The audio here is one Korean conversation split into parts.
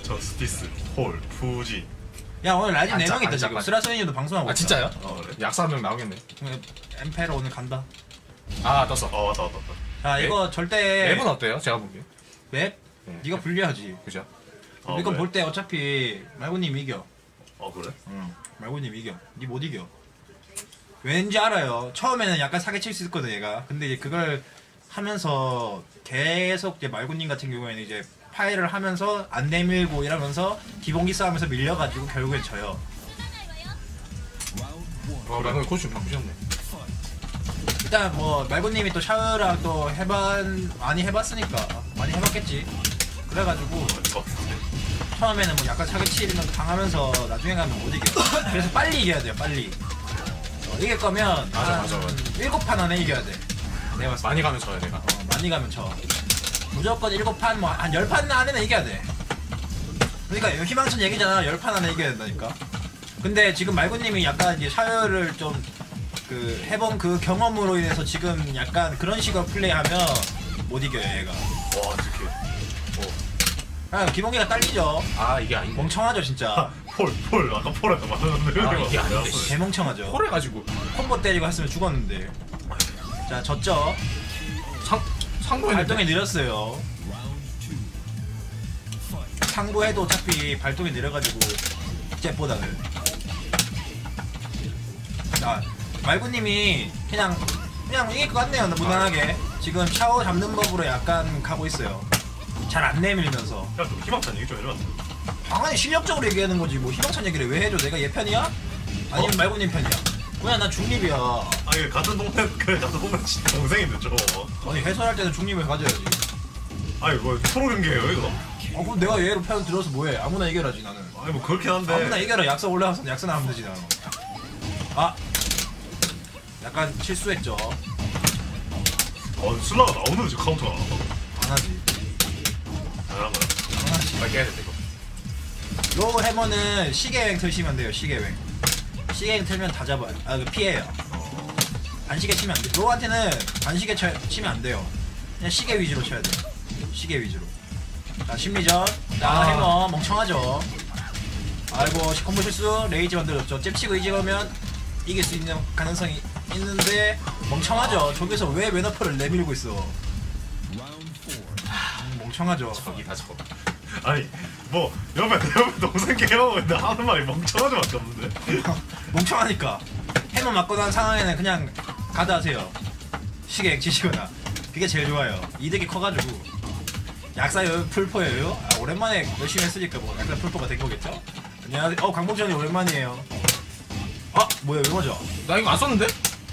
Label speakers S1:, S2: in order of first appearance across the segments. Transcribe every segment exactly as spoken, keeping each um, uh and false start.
S1: 저스티스, 홀, 푸지.
S2: 야 오늘 라이징 네
S3: 안짝,
S2: 명 있다
S3: 안짝,
S2: 지금.
S3: 안짝.
S2: 스라소니님도 방송하고
S3: 아
S2: 있다.
S3: 진짜요?
S1: 어 그래?
S3: 약사 한 명 나오겠네.
S2: 엠페로 오늘 간다.
S3: 아 떴어.
S1: 어 왔다 왔다 왔다.
S2: 자
S3: 네?
S2: 이거 절대
S3: 맵은 어때요? 제가 보기에.
S2: 맵?
S3: 네.
S2: 네가 불리하지.
S3: 그죠?
S1: 어,
S2: 이거
S1: 왜?
S2: 볼 때 어차피 말고님 이겨.
S1: 어 그래?
S2: 응. 말고님 이겨. 니 못 이겨. 왠지 알아요. 처음에는 약간 사기칠 수 있거든 얘가. 근데 이제 그걸 하면서 계속 이제 말고님 같은 경우에는 이제 파일을 하면서 안 내밀고 이러면서 기본기 싸움에서 밀려가지고 결국엔 져요.
S3: 와 방금 코스 바꾸셨네.
S2: 일단 뭐 말고님이 또 샤흐랑 또 해봤 많이 해봤으니까 많이 해봤겠지. 그래가지고 처음에는 뭐 약간 사기치는 당하면서 나중에 가면 못 이겨. 그래서 빨리 이겨야 돼요. 빨리. 어, 이길 거면
S3: 맞아,
S2: 한
S3: 맞아, 맞아.
S2: 일곱 판 안에 이겨야 돼. 내가 봤을 때.
S3: 많이 가면 져야 내가.
S2: 어, 많이 가면 져. 무조건 일곱 판 뭐 한 열 판 안에는 이겨야 돼. 그러니까 이거 희망찬 얘기잖아. 열 판 안에 이겨야 된다니까. 근데 지금 말구님이 약간 이제 샤열을 좀 그 해본 그 경험으로 인해서 지금 약간 그런 식으로 플레이하면 못 이겨요 얘가.
S1: 와 어떡해.
S2: 아 기본기가 딸리죠.
S3: 아 이게 아닌데.
S2: 멍청하죠 진짜.
S1: 폴, 폴 아까 폴 아까 맞았는데.
S3: 아, 이게 아닌데.
S2: 개멍청하죠.
S3: 콜해가지고
S2: 콤보 때리고 했으면 죽었는데. 자 졌죠.
S3: 상 상도했는데.
S2: 발동이 느렸어요. 상부해도 어차피 발동이 느려가지고 잽보다는. 자 말구님이 그냥 그냥 이길 것 같네요. 무난하게 지금 샤워 잡는 법으로 약간 가고 있어요. 잘 안 내밀면서.
S1: 야좀 희망찬 얘기 좀 해줘.
S2: 당연히 실력적으로 얘기하는 거지 뭐 희망찬 얘기를 왜 해줘. 내가 얘 편이야? 아니면
S1: 어?
S2: 말구님 편이야? 그냥 난 중립이야.
S1: 아니 같은 동네 그래 같은 동네 친 동생인데 좀.
S2: 아니 해설할 때는 중립을 가져야지.
S1: 아니 뭐 프로 경기예요 이거?
S2: 어 그럼 내가 얘로 편 들어서 뭐해? 아무나 이겨라지 나는.
S1: 아니 뭐 그렇긴 한데.
S2: 아무나 이겨라. 약사 올라가서 약사 나오면 되지 나는. 아 약간 실수했죠.
S1: 어 슬라가 나오는데 지금 카운터가 안 나와.
S2: 안 하지.
S1: 잘한 거야.
S2: 안 하지.
S3: 빨리 깨야 돼 이거.
S2: 로 해머는 시계행 틀시면 돼요. 시계행. 시계행 틀면 다 잡아. 아 그 피해요. 반시계 치면 안 돼. 로한테는 반시계 쳐, 치면 안 돼요. 그냥 시계 위주로 쳐야 돼. 시계 위주로. 자 심리전. 자
S3: 아.
S2: 해머 멍청하죠. 아이고 콤보 실수. 레이지 만들었죠. 잽치고 이지가면 이길 수 있는 가능성이 있는데 멍청하죠. 저기서 왜 웨너퍼를 내밀고 있어. 음, 멍청하죠.
S3: 저기 다 저거.
S1: 아니 뭐 옆에 내 옆에 동생 게임하고 있는데 하는 말이 멍청하지밖에 없는데.
S2: 멍청하니까 해머 맞고 난 상황에는 그냥 가드하세요. 시계 액치시거나 그게 제일 좋아요. 이득이 커가지고. 약사요 풀포예요. 아 오랜만에 열심히 했으니까 뭐 약간 풀포가 된 거겠죠? 안녕하세요. 어 강복전이 오랜만이에요. 아 뭐야 왜 맞아?
S3: 나 이거 안 썼는데?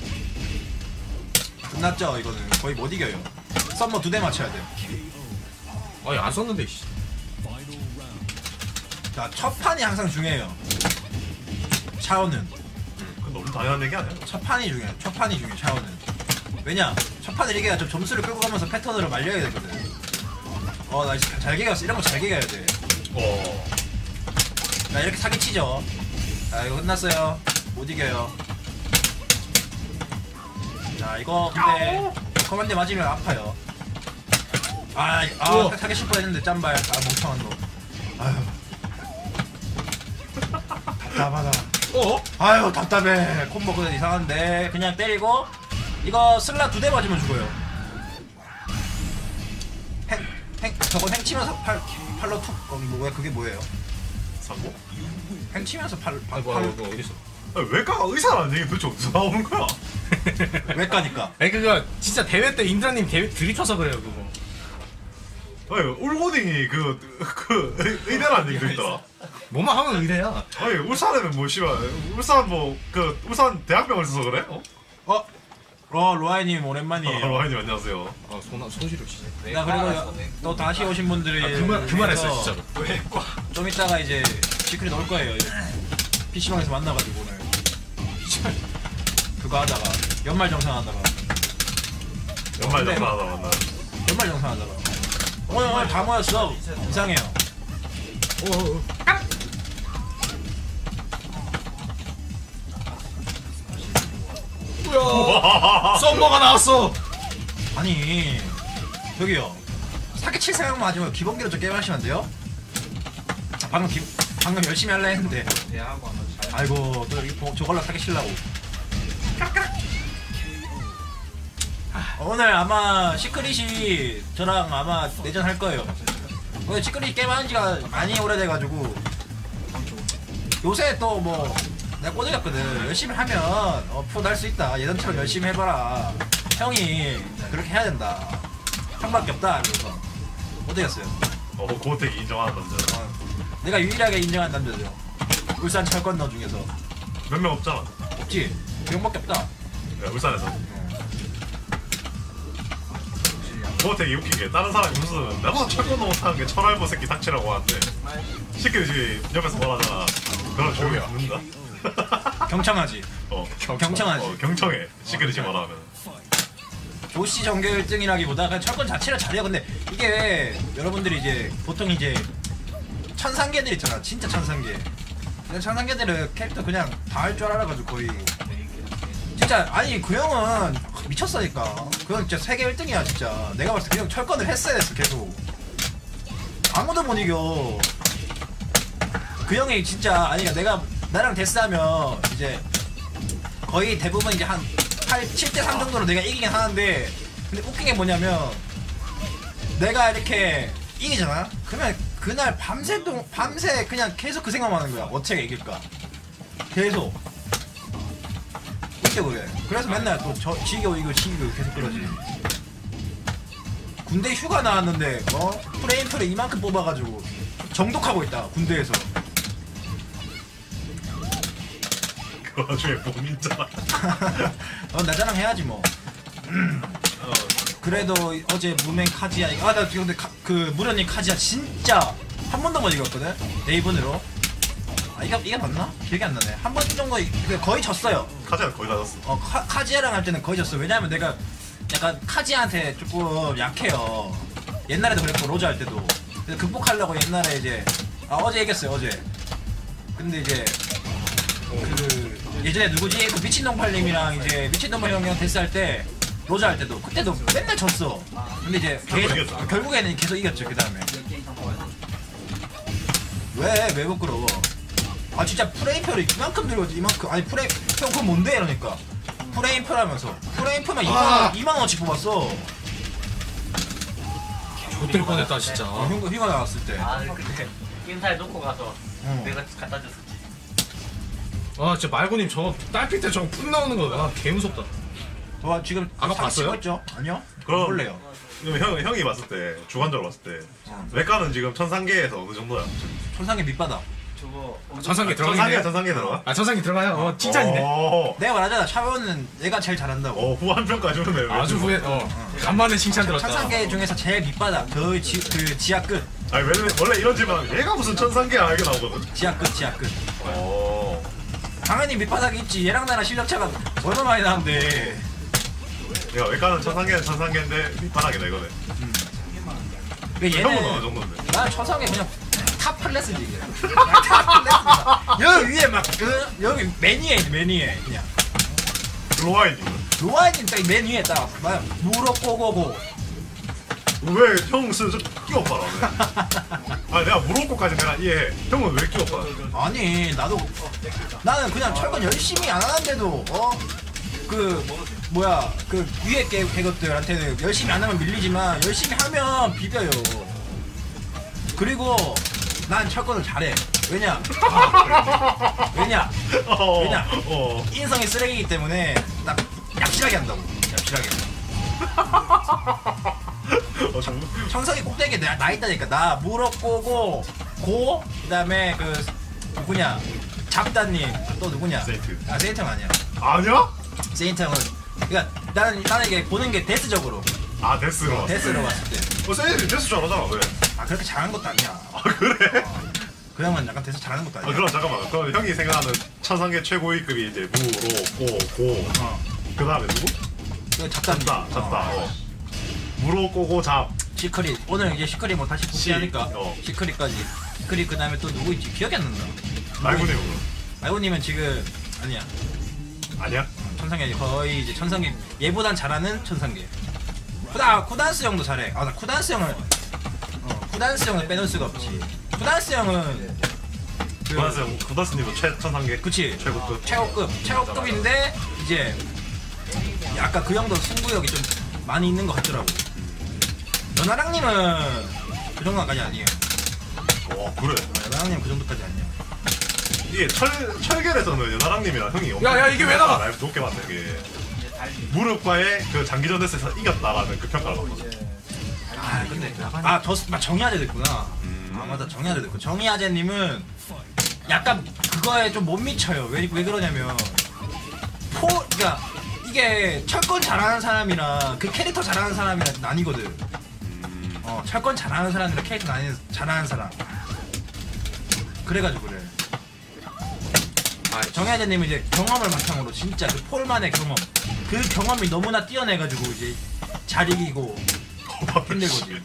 S2: 끝났죠 이거는. 거의 못 이겨요. 썸머 두 대 맞춰야 돼요.
S3: 아니 안 썼는데 씨.
S2: 자 첫 판이 항상 중요해요. 샤오는
S1: 그건 너무 당연한 얘기 아니야?
S2: 첫 판이 중요해. 첫 판이 중요해. 샤오는 왜냐? 첫 판을 이겨야 좀 점수를 끌고 가면서 패턴으로 말려야 되거든. 어나 잘 개겼어. 이런 거 잘 개겨야 돼.
S1: 어.
S2: 자 이렇게 사기치죠. 자 이거 끝났어요. 못 이겨요. 자 이거 근데 커맨드 맞으면 아파요. 아, 아 사기 칠 뻔했는데 짬발. 아 멍청한 놈. 아휴 답답하다.
S3: 어?
S2: 아유 답답해. 콤보 그냥 이상한데 그냥 때리고 이거 슬라 두 대 맞으면 죽어요. 행, 행, 저건 행 치면서 팔, 팔로 툭. 어, 뭐야 그게 뭐예요?
S1: 삼고?
S2: 행 치면서 팔, 팔,
S3: 아 뭐야 이거 어디 있어?
S1: 아니 외과가 의사라는 얘기 도대체 어디서 나오는 거야?
S2: 왜 까니까?
S3: 아니 그거 진짜 대회 때 임드라님 대회 들이쳐서 그래요 그거.
S1: 아니 울고딩이 그, 그 의대라는 얘기도 있다.
S3: 뭐만 하면 의대야.
S1: 아니 울산에는 뭐 씨발 울산 뭐 그 울산 대학병을 써서 그래? 어?
S2: 어? 어 로아이님 오랜만이에요.
S1: 아, 로하님 안녕하세요.
S3: 아 손, 손시려 진짜.
S2: 나 그리고 또 다시 오신 분들이
S3: 아, 그만, 그만했어요 진짜로.
S1: 외과.
S2: 좀 이따가 이제 시크릿 올 거예요. 피시방에서 만나가지고 오늘 그거 하다가 연말 정산 하다가
S1: 연말
S2: 근데
S1: 정산하다 만나.
S2: 연말 정산 하다가 오늘 오늘 다 모였어. 이상해요.
S3: 어어어. 뭐야? 썸머가 나왔어.
S2: 아니 저기요 사기 칠 생각만 하지 말고 기본기로 좀 게임하시면 안 돼요? 방금 기, 방금 열심히 할라 했는데 아이고 또 이거 저걸로 사기 치려고 오늘 아마 시크릿이 저랑 아마 내전 할 거예요. 오늘 시크릿 게임하는 지가 많이 오래돼가지고 요새 또 뭐 내가 꼬드겼거든. 열심히 하면 어, 프로 날 수 있다. 예전처럼 열심히 해봐라. 형이 그렇게 해야 된다. 형밖에 없다. 그래서 꼬드겼어요.
S1: 어 고택이 인정하는 남자.
S2: 어, 내가 유일하게 인정한 남자죠. 울산 철권너 중에서.
S1: 몇 명 없잖아.
S2: 없지? 그 형밖에 없다.
S1: 야, 울산에서. 고택이 웃긴 게 다른 사람이 무슨 나보다 철권도 못하는 게 철알보 새끼 닥치라고 하는데 시크릿이 옆에서 뭐라잖아. 그럼 조용히 듣는다.
S2: 경청하지.
S1: 어
S2: 경청하지.
S1: 어, 경청해. 시크릿이 뭐라 하면.
S2: 조씨 정규 일 등이라기보다 그냥 철권 자체를 잘해요. 근데 이게 여러분들이 이제 보통 이제 천상계들 있잖아. 진짜 천상계. 근데 천상계들은 캐릭터 그냥 다 할 줄 알아가지고 거의 진짜 아니 그 형은 미쳤으니까 그 형 진짜 세계 일 등이야 진짜. 내가 봤을 때 그 형 철권을 했어야 했어 계속. 아무도 못 이겨. 그 형이 진짜 아니 내가 나랑 데스하면 이제 거의 대부분 이제 한 팔, 칠 대 삼 정도로 내가 이기긴 하는데 근데 웃긴 게 뭐냐면 내가 이렇게 이기잖아? 그러면 그날 밤새 동, 밤새 그냥 계속 그 생각만 하는 거야. 어떻게 이길까? 계속. 웃겨 그래. 그래서 맨날 또 저, 지겨 이거 지겨 계속 그러지. 군대 휴가 나왔는데 어? 프레임표를 이만큼 뽑아가지고 정독하고 있다 군대에서.
S1: 그 와중에 봉인자.
S2: 어, 나 자랑 해야지 뭐.
S1: 어.
S2: 그래도 어제 무맹 카지야 이거 아나 근데 카, 그 무련님 카지야 진짜 한 번도 못 이겼거든. 네이번으로. 아 이거 이게 맞나? 기억이 안 나네. 한 번 정도 이- 그 거의 졌어요.
S1: 카지는 거의 다 졌어.
S2: 어 카, 카지야랑 할 때는 거의 졌어. 왜냐면 내가 약간 카지야한테 조금 약해요. 옛날에도 그랬고 로즈 할 때도. 그래서 극복하려고 옛날에 이제 아 어제 이겼어요 어제. 근데 이제 그 예전에 누구지? 그 미친놈팔님이랑 이제 미친놈팔 형이랑 데스할 때 로자 할 때도 그때도 맨날 졌어. 근데 이제 계속
S1: 이겼어.
S2: 어, 결국에는 계속 이겼죠 그 다음에. 왜? 왜 부끄러워? 아 진짜 프레임표를 이만큼 들고 이만큼 아니 프레임 형 그건 뭔데 이러니까 프레임표라면서 프레임표만
S3: 아!
S2: 이만 원어치 뽑았어.
S3: 못될 뻔했다 진짜.
S2: 어, 형 휴가 나왔을 때.
S4: 아 그때 인사에 놓고 가서
S2: 어.
S4: 내가 갖다 줬었지.
S3: 아 진짜 말고님 저 딸피 때 저거 푹 나오는 거 개 무섭다.
S2: 와 지금
S3: 아까
S2: 상
S3: 봤어요?
S2: 치고 있죠? 아니요?
S1: 그럼-
S2: 몰래요.
S1: 그럼 형, 형이 봤을 때 주관적으로 봤을 때 외과는 지금 천상계에서 어느 정도야?
S2: 천상의 밑바닥.
S4: 저거
S3: 천상계 들어가긴
S1: 천상계
S3: 해.
S1: 천상계 들어가?
S3: 아 천상계 들어가요. 어 칭찬이네.
S1: 어,
S2: 내가 말하잖아 샤오는 내가 제일 잘한다고.
S1: 어 후한 평가 주네.
S3: 아주 후에 어 간만에 칭찬 들었다.
S2: 천상계 중에서 제일 밑바닥 저 지, 그 지하 끝
S1: 아니 원래 원래 이런 질문 얘가 무슨 천상계야 이게 나오거든.
S2: 지하 끝 지하 끝
S1: 어.
S2: 당연히 밑바닥이 있지. 얘랑 나랑 실력차가 얼마나 많이 나는데.
S1: 내가 외과는 천상계는 천상계인데 밑바닥이다 이거네.
S2: 그
S1: 형은 어느
S2: 얘는
S1: 정도인데?
S2: 난 천상계 그냥 탑 클래스지 그냥. 탑 클래스다. 여기 위에 막 그 여기 맨 위에 있네 맨 위에 그냥.
S1: 로아이지.
S2: 로아인 딱맨 위에 딱막 무릎 꼬고고.
S1: 왜형 쓰 끼워 봐라 왜? 아니 내가 물어보고까지 내가 이해해. 형은 왜 끼워 봐?
S2: 아니 나도 나는 그냥 철권 열심히 안 하는데도 어 그 뭐야 그 위에 개 개것들한테는 열심히 안 하면 밀리지만 열심히 하면 비벼요. 그리고 난 철권을 잘해. 왜냐? 왜냐?
S1: 어.
S2: 왜냐?
S1: 어.
S2: 인성이 쓰레기이기 때문에 딱 얍실하게 한다고. 얍실하게.
S1: 어, 정...
S2: 청석이 꼭대기에 나, 나 있다니까. 나 무릎 꼬고 고 그다음에 그 누구냐? 잡다님 또 누구냐?
S1: 세인트.
S2: 아 세인트 형 아니야.
S1: 아니야?
S2: 세인트 형은 그러니까 나는 나는 이게 보는 게 데스적으로
S1: 아 데스로.
S2: 데스로 봤을 때.
S1: 어 세인트 데스 잘하잖아 왜?
S2: 아 그렇게 잘하는 것도 아니야.
S1: 아 그래?
S2: 그 형은 약간 데스 잘하는 것도
S1: 아
S2: 아니야.
S1: 그럼 잠깐만. 그럼 형이 생각하는 천상계 최고위급이 이제 무로 꼬고
S2: 어.
S1: 그 다음에 누구?
S2: 그 잡다님.
S1: 잡다 잡다. 어. 무로 꼬고 잡.
S2: 시크릿 오늘 이제 시크릿 뭐 다시 복귀하니까
S1: 시- 어.
S2: 시크릿까지. 시크릿 그 다음에 또 누구 있지? 기억이 안 난다.
S1: 말고님 그럼.
S2: 말고님은 지금 아니야.
S1: 아니야?
S2: 천상계 거의 이제 천상계 얘보단 잘하는 천상계. 쿠다 쿠단스 형도 잘해. 아 나 쿠단스 형을 어 쿠단스 형을 빼놓을 수가 없지. 구다스 형은 그,
S1: 구다스 구다스님도 최천상계
S2: 그치
S1: 최고급
S2: 최고급 최고급인데 이제 약간 그 형도 승부욕이 좀 많이 있는 것 같더라고. 연하랑님은 그 정도까지 아니에요.
S1: 와 그래
S2: 연하랑님 그 정도까지 아니에요.
S1: 이게 철 철결에서는 연하랑님이랑 형이 엄청
S3: 야, 야, 이게 왜 나가?
S1: 라이브 높게 봤는 게 무릎과의 그 장기전 에서 이겼다라는 그 평가를 받거든.
S2: 아 근데 아저 정의아재도 있구나.
S1: 음.
S2: 아 맞다 정의아재도 있고 정의아재님은 약간 그거에 좀 못 미쳐요. 왜, 왜 그러냐면 포 그러니까 이게 철권 잘하는 사람이랑 그 캐릭터 잘하는 사람이랑 나뉘거든.
S1: 음.
S2: 어 철권 잘하는 사람이랑 캐릭터 나뉘 잘하는 사람. 그래가지고 그래.
S3: 아,
S2: 정혜아재님은 이제 경험을 바탕으로 진짜 그 폴만의 경험 그 경험이 너무나 뛰어내가지고 이제 잘 이기고 힘든 거지.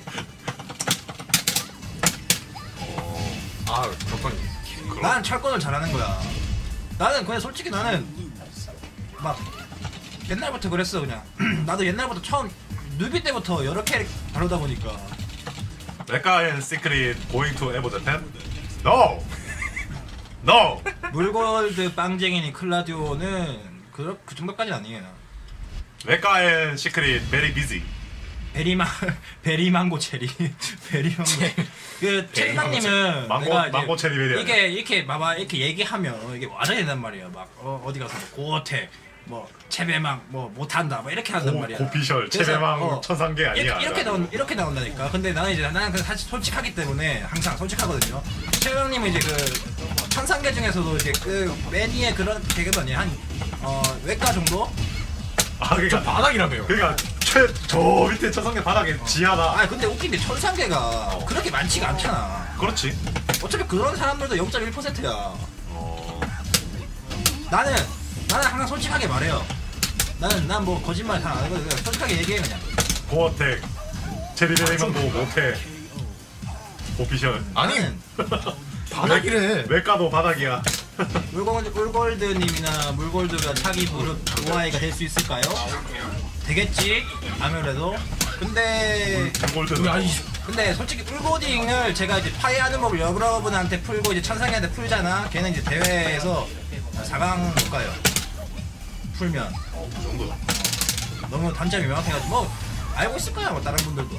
S3: 아, 잠깐.
S2: 난 철권을 잘하는 거야. 나는 그냥 솔직히 나는 막 옛날부터 그랬어 그냥. 나도 옛날부터 처음 뉴비 때부터 여러 캐릭 다루다 보니까
S1: 메카의 시크릿 going to 에버 재팬? No! No!
S2: 물골드 빵쟁이니 클라디오는 그, 그 정도까지는 아니에요.
S1: 메카의 시크릿 베리 비지.
S2: 베리망 베리망고 체리 베리망고 그 체리망님은
S1: 망고-
S2: 내가 이제
S1: 망고 체리 베리
S2: 이게 이렇게 봐봐 이렇게 얘기하면 이게 와전이 된단 말이야. 막 어, 어디 가서 뭐 고어택 뭐 체배망 뭐 못한다 뭐 이렇게 한단
S1: 고,
S2: 말이야.
S1: 고피셜,
S2: 그래서,
S1: 체배망,
S2: 어,
S1: 천상계 아니야.
S2: 이렇게, 이렇게 나온 이렇게 나온다니까. 근데 나는 이제 나는 그 사실 솔직하기 때문에 항상 솔직하거든요. 최영님은 이제 그 천상계 중에서도 이제 그 매니의 그런 계급 아니야 한 어, 외과 정도?
S1: 아, 그러니까,
S3: 바닥이라며요.
S1: 그러니까 최, 저 밑에 천상계 바닥에 지하나.
S2: 아 근데 웃긴 게 천상계가 그렇게 많지가 않잖아.
S1: 그렇지.
S2: 어차피 그런 사람들도 영 점 일 퍼센트야.
S1: 어,
S2: 나는 나는 항상 솔직하게 말해요. 나는 난 뭐 거짓말 잘 안 하거든. 그냥 솔직하게 얘기해 그냥.
S1: 고어텍, 체리베리망도 못해. 고피셜.
S3: 아니,
S2: 나는
S3: 바닥이래.
S1: 외과도 바닥이야.
S2: 물골드, 물골드님이나 물골드가 차기 무릎 오아이가 될 수 있을까요? 되겠지 아무래도. 근데
S1: 골드.
S3: 야, 이
S2: 근데 솔직히 꿀고딩을 제가 이제 파이하는 법을 여러분한테 풀고 이제 천상이한테 풀잖아. 걔는 이제 대회에서 사 강 못 가요. 풀면
S1: 그 정도.
S2: 너무 단점이 명확해가지고 뭐 알고 있을 거야 뭐 다른 분들도.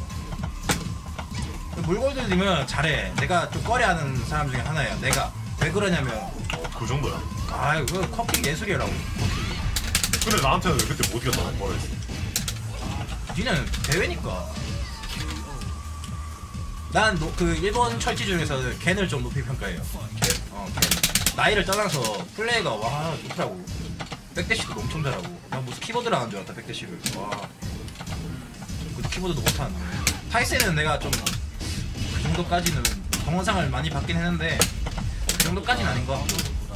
S2: 물골드님은 잘해. 내가 좀 꺼려하는 사람 중에 하나예요. 내가 왜 그러냐면
S1: 어, 그 정도야.
S2: 아 이거 커피 예술이라고.
S1: 근데 나한테는 왜 그때 못 이겼다고 뭐라 했어?
S2: 니는 대회니까. 난 그 일본 철지 중에서 겐을 좀 높이 평가해요. 겐. 어, 겐. 나이를 떠나서 플레이가 와 좋더라고. 백대시도 엄청 잘하고. 나 무슨 키보드를 하는 줄 알았다 백대시를. 와. 그 키보드도 못하는데. 타이센은 내가 좀 그 정도까지는 동영상을 많이 받긴 했는데 그 정도까지는 아닌 것 같고.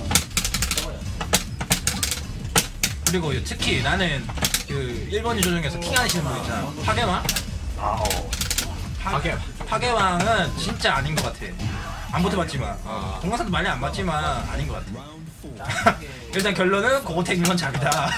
S2: 그리고 이제 특히 나는 그 일본 유저 중에서 킹 하시는 분 있잖아. 파게마?
S1: 아, 어.
S2: 파게 파게왕은 진짜 아닌 것 같아. 안 붙어봤지만
S3: 아.
S2: 동영상도 많이 안 봤지만 아닌 것 같아. 일단 결론은 고고택님은 잡이다.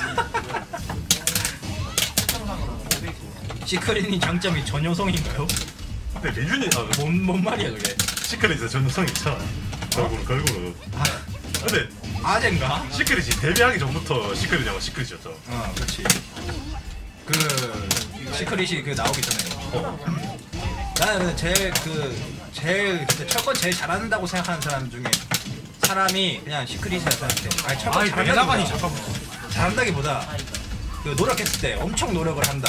S2: 시크릿이 장점이 전효성인가요?
S1: 근데 리준이 아,
S2: 뭔, 뭔 말이야 그게?
S1: 시크릿에 전성이 있잖아. 결국은 결국은.
S2: 아,
S1: 근데
S2: 아젠가?
S1: 시크릿이 데뷔하기 전부터 시크릿이랑 시크릿이었죠.
S2: 어 그렇지. 그 시크릿이 그 나오기 전에.
S1: 어.
S2: 나는 근데 제일 그 제일 진짜 철권 제일 잘한다고 생각하는 사람 중에 사람이 그냥 시크릿이라 생각해. 아니 철권
S3: 아니,
S2: 잘한다기보다
S3: 매나가니 잠깐만.
S2: 잘한다기보다 그 노력했을 때 엄청 노력을 한다.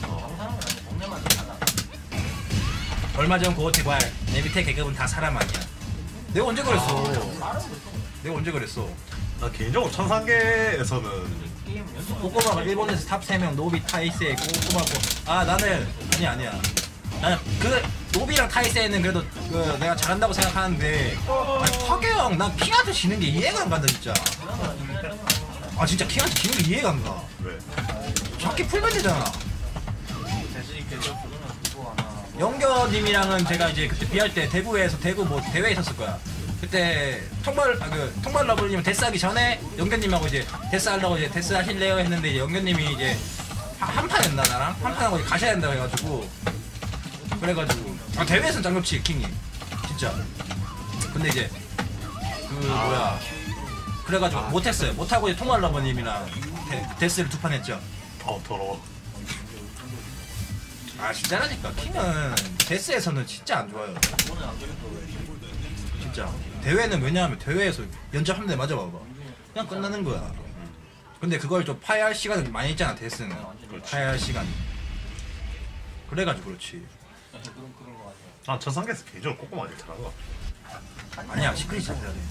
S2: 얼마 전 고어티발 내 밑에 계급은 다 사람 아니야. 내가 언제 그랬어? 내가 언제 그랬어?
S1: 나 개인적으로 천상계에서는
S2: 꼬꼬마가 일본에서 탑 세 명 노비 타이세 꼬꼬마고 아 나는 아니 아니야 나는 그 노비랑 타이세는 그래도 그 내가 잘한다고 생각하는데 아니 파괴형 난 킹한테 지는 게 이해가 안 간다 진짜. 아 진짜 킹한테 지는 게 이해가 안 가.
S1: 왜?
S2: 잡기 풀면 되잖아. 영겨님이랑은 제가 이제 그때 비할 때 대구에서 대구 뭐 대회 있었을 거야. 그때 통발 아, 그 통발 러블님 데스하기 전에 영견님하고 이제 데스하려고 이제 데스 하실래요 했는데 이제 영견님이 이제 한 판 했나 나랑 한 판하고 이제 가셔야 된다고 해가지고 그래가지고 아 대회에서는 짱좋지 킹이 진짜 근데 이제 그 뭐야 그래가지고 못했어요. 못하고 이제 통말러버님이랑 데스를 두 판 했죠.
S1: 어 더러워.
S2: 아 진짜라니까 킹은 데스에서는 진짜 안 좋아요. 진짜 대회는 왜냐하면 대회에서 연접 한 대 맞아봐봐 그냥 끝나는 거야. 근데 그걸 좀 파야할 시간은 많이 있잖아 데스는. 파야할 시간. 그래가지고 그렇지.
S1: 아 전상계에서 개인적으로 꼼꼼하게 잘한 거.
S2: 아니야 시크릿 잘해야 돼.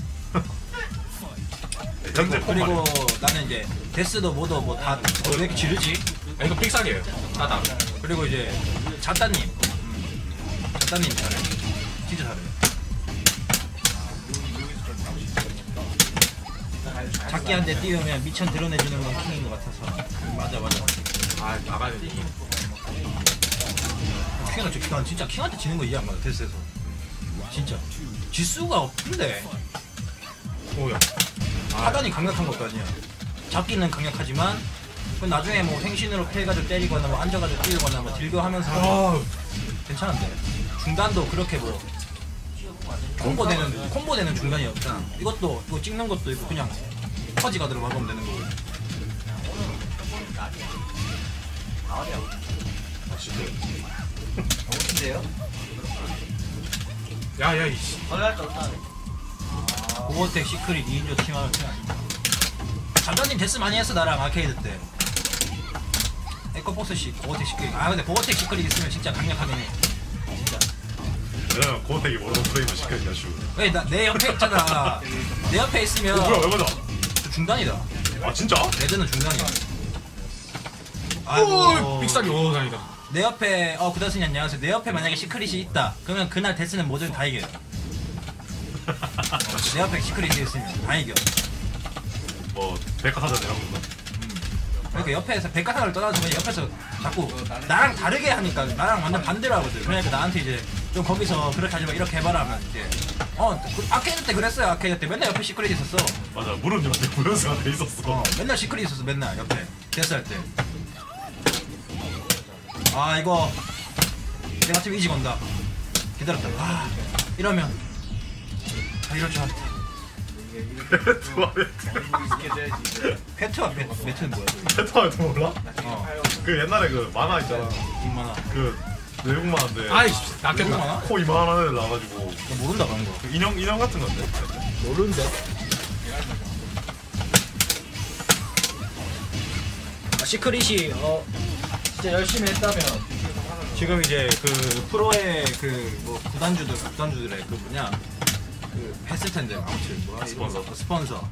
S1: 현재
S2: 그리고
S1: 꼼꼼하게.
S2: 나는 이제 데스도 뭐도 뭐다왜 이렇게 지르지?
S3: 아, 이거 삑사기예요. 따당.
S2: 그리고 이제 자따님 음. 자따님 잘해. 진짜 잘해. 작기한테 띄우면 미천 드러내주는 건 킹인 것 같아서. 맞아 맞아.
S3: 아, 나가야 돼.
S2: 킹은 저 킹은 진짜 킹한테 지는 거 이해 안 가요 데스에서. 진짜 지수가 없는데
S3: 오야.
S2: 하단이 강력한 것도 아니야. 잡기는 강력하지만 그 나중에 뭐 행신으로 패가지고 때리거나 뭐 앉아가지고 뛰거나 뭐 딜교하면서
S3: 아,
S2: 괜찮은데 중단도 그렇게 뭐 콤보 되는 콤보 되는 중단이 없잖아. 이것도 이거 찍는 것도 이거 그냥 퍼지가 들어 막으면 되는 거고.
S1: 아 진짜.
S4: 어딘데요?
S3: 야, 야, 이씨.
S4: 걸려할 때 없다.
S2: 보호텍 시크릿 이인조 팀하는 그냥 잠자님 데스 많이 했어 나랑 아케이드 때. 에코포스씨 보호텍 시크릿. 아 근데 보호텍 시크릿 있으면 진짜 강력하긴 해. 진짜.
S1: 왜냐면 고어택이 모르는 프레임을 시켜야 쉬워.
S2: 왜 나 내 옆에 있잖아. 내 옆에 있으면
S1: 어, 뭐야 왜 맞아?
S2: 저 중단이다.
S1: 아 진짜?
S2: 레드는 중단이야.
S3: 오,
S2: 아이고.
S3: 삑사기. 오, 다행이다.
S2: 내 옆에 어 구다스님 안녕하세요. 내 옆에 만약에 시크릿이 있다. 그러면 그날 데스는 뭐든 다 이겨요. 어, 내 옆에 시크릿이 있으면 다 이겨.
S1: 뭐 백화사전 이런 거.
S2: 그러니까 옆에서 백과사를 떠나서 그냥 옆에서 자꾸 나랑 다르게 하니까 나랑 완전 반대로 하거든. 그러니까 나한테 이제 좀 거기서 그렇게 하지 마 이렇게 해봐라 하면 이제 어 그, 아케이드 때 그랬어요. 아케이드 때 맨날 옆에 시크릿 있었어.
S1: 맞아 무릎 옆에 구연수가 돼 있었어.
S2: 어 맨날 시크릿 있었어. 맨날 옆에 데스 할 때. 아 이거 내가 지금 이지 건다. 기다렸다. 아 이러면 아 이럴 줄 알았다.
S1: 페트와
S2: 페트와 페, 메트는 뭐야?
S1: 페트와 페트 몰라?
S2: 어
S1: 그 옛날에 그 만화 있잖아.
S2: 이만하.
S1: 그 외국 만화인데
S3: 아이씨,
S2: 외국
S3: 낚였다.
S2: 만화?
S1: 코 이만한 애들 나와가지고
S2: 너 모른다 그런 거.
S1: 그 인형 인형 같은 건데.
S2: 모르는데. 아, 시크릿이 어 진짜 열심히 했다면 지금 이제 그 프로의 그 뭐 구단주들 구단주들의 그 뭐냐 그 했을 텐데 아무튼 뭐야
S1: 스폰서.
S2: 이거, 스폰서.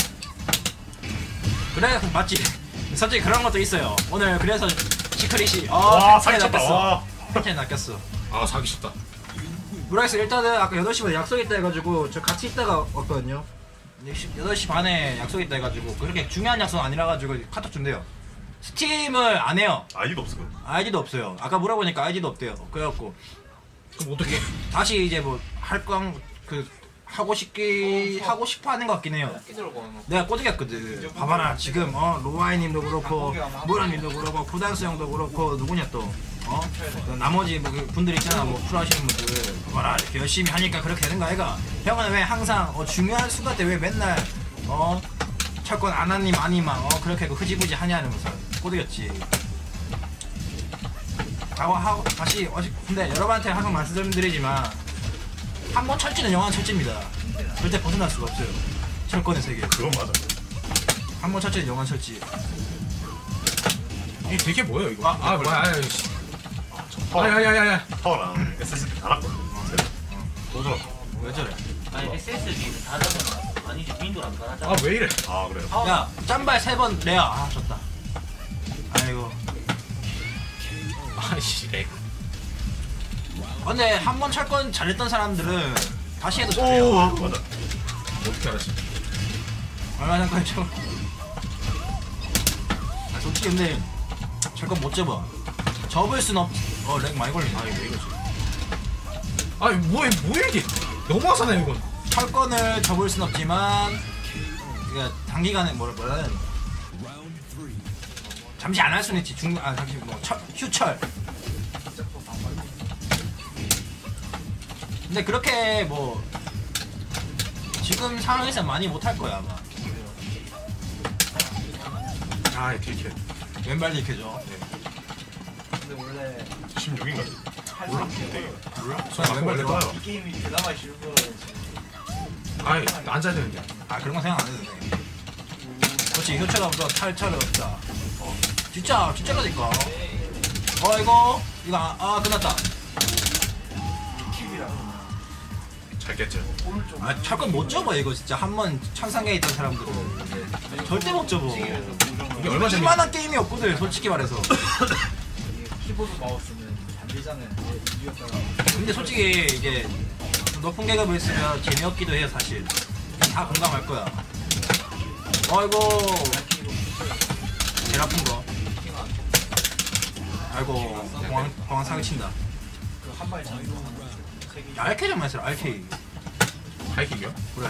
S2: 그래 맞지. 솔직히 그런 것도 있어요. 오늘 그래서 시크릿이 어
S1: 와
S2: 팬티에
S1: 살쪘다.
S2: 낚였어.
S1: 와.
S2: 팬티에 낚였어.
S3: 아, 사기 쉽다.
S2: 모르겠어. 일단은 아까 여덟 시부터 약속 있다 해가지고 저 같이 있다가 왔거든요. 여덟 시 반에 약속 있다 해가지고 그렇게 중요한 약속은 아니라 가지고 카톡 준대요. 스팀을 안 해요.
S1: 아이디도 없어.
S2: 아이디도 없어요. 아까 물어보니까 아이디도 없대요. 그래갖고
S3: 그럼 어떻게?
S2: 다시 이제 뭐 할광 그 하고 싶기 하고 싶어 하는 것 같긴 해요. 내가 꼬드겼거든. 봐봐라 지금 어 로아이님도 그렇고 무라님도 그렇고 구단수 형도 그렇고 누구냐 또 어? 그 나머지 뭐 분들 있잖아 뭐 프로 하시는 분들 봐봐라 이렇게 열심히 하니까 그렇게 되는 거 아이가. 형은 왜 항상 어, 중요한 순간 때 왜 맨날 어 철권 안하님 아니만 어 그렇게 그 흐지부지 하냐 이러면서 꼬드겼지. 하고 하고 다시 어시 근데 여러분한테 항상 말씀드리지만 한 번 철지는 영원한 철지입니다. 절대 벗어날 수가 없어요. 철권의 세계.
S1: 그건 맞아.
S2: 한 번 철지는 영원한 철지.
S3: 이게 되게 뭐예요, 이거?
S2: 아,
S3: 아, 뭐야, 아이씨.
S1: 파워,
S3: 아야야야야.
S1: 파워랑 에스에스디 달았거든. 도전.
S2: 왜 저래?
S4: 아니 에스에스디 다 잡아. 아니지 윈도우 안 깔았잖아.
S3: 아, 왜 이래?
S1: 아 그래요.
S4: 파워.
S2: 야 짬발 세 번 레아. 아 졌다. 아이고.
S3: 아이씨, 렉.
S2: 근데 한 번 철권 잘했던 사람들은 다시 해도 잘해요.
S1: 오 맞아.
S3: 어떻게 알았지?
S2: 얼마 전까지 저. 아 솔직히 근데 철권 못 접어. 접을 순 없. 어렉 많이 걸리네.
S3: 아, 이거 왜 이러지? 아니, 뭐야, 뭐야, 이게? 너무하잖아요, 이건.
S2: 철권을 접을 순 없지만 그러니까 단기간에 뭐라 뭐라 해야 되나? 잠시 안 할 수는 있지. 중 아 잠시 뭐 철, 휴철. 근데 그렇게 뭐 지금 상황에서 많이 못할 거야 아마.
S3: 아 딜캐.
S2: 왼발 리케죠.
S5: 근데 원래
S1: 십육인가?
S5: 할수 있게
S3: 몰라?
S2: 저 왼발
S3: 원래
S2: 리케.
S3: 봐요.
S5: 이 게임이 그나마 쉬운 거지.
S3: 아이 앉아야 되는데.
S2: 아 그런 거 생각 안 해도 돼. 그렇지 효처가 없어 탈철이 없다. 진짜 진짜라니까. 어 이거 이거 아, 아 끝났다.
S5: 킵이랑
S1: 잘 깼죠.
S5: 오른쪽
S2: 아 철권 못 접어 이거 진짜 한 번 천상계에 있던 사람들은 절대 못 접어.
S3: 이게 얼마 전에
S2: 이만한 게임이 없거든 솔직히 말해서.
S5: 키보드 마우스는 반대잖아요. 이겼다가
S2: 근데 솔직히 이게 높은 계급을 쓰면 재미없기도 해요 사실. 다 공감할 거야. 아이고 제일 아픈 거. 아이고 공항 공항 사기친다.
S5: 그한 마리 장도 세 개.
S2: 알케이 좀 했어요 알케이.
S3: 하이킥이요?
S2: 그래.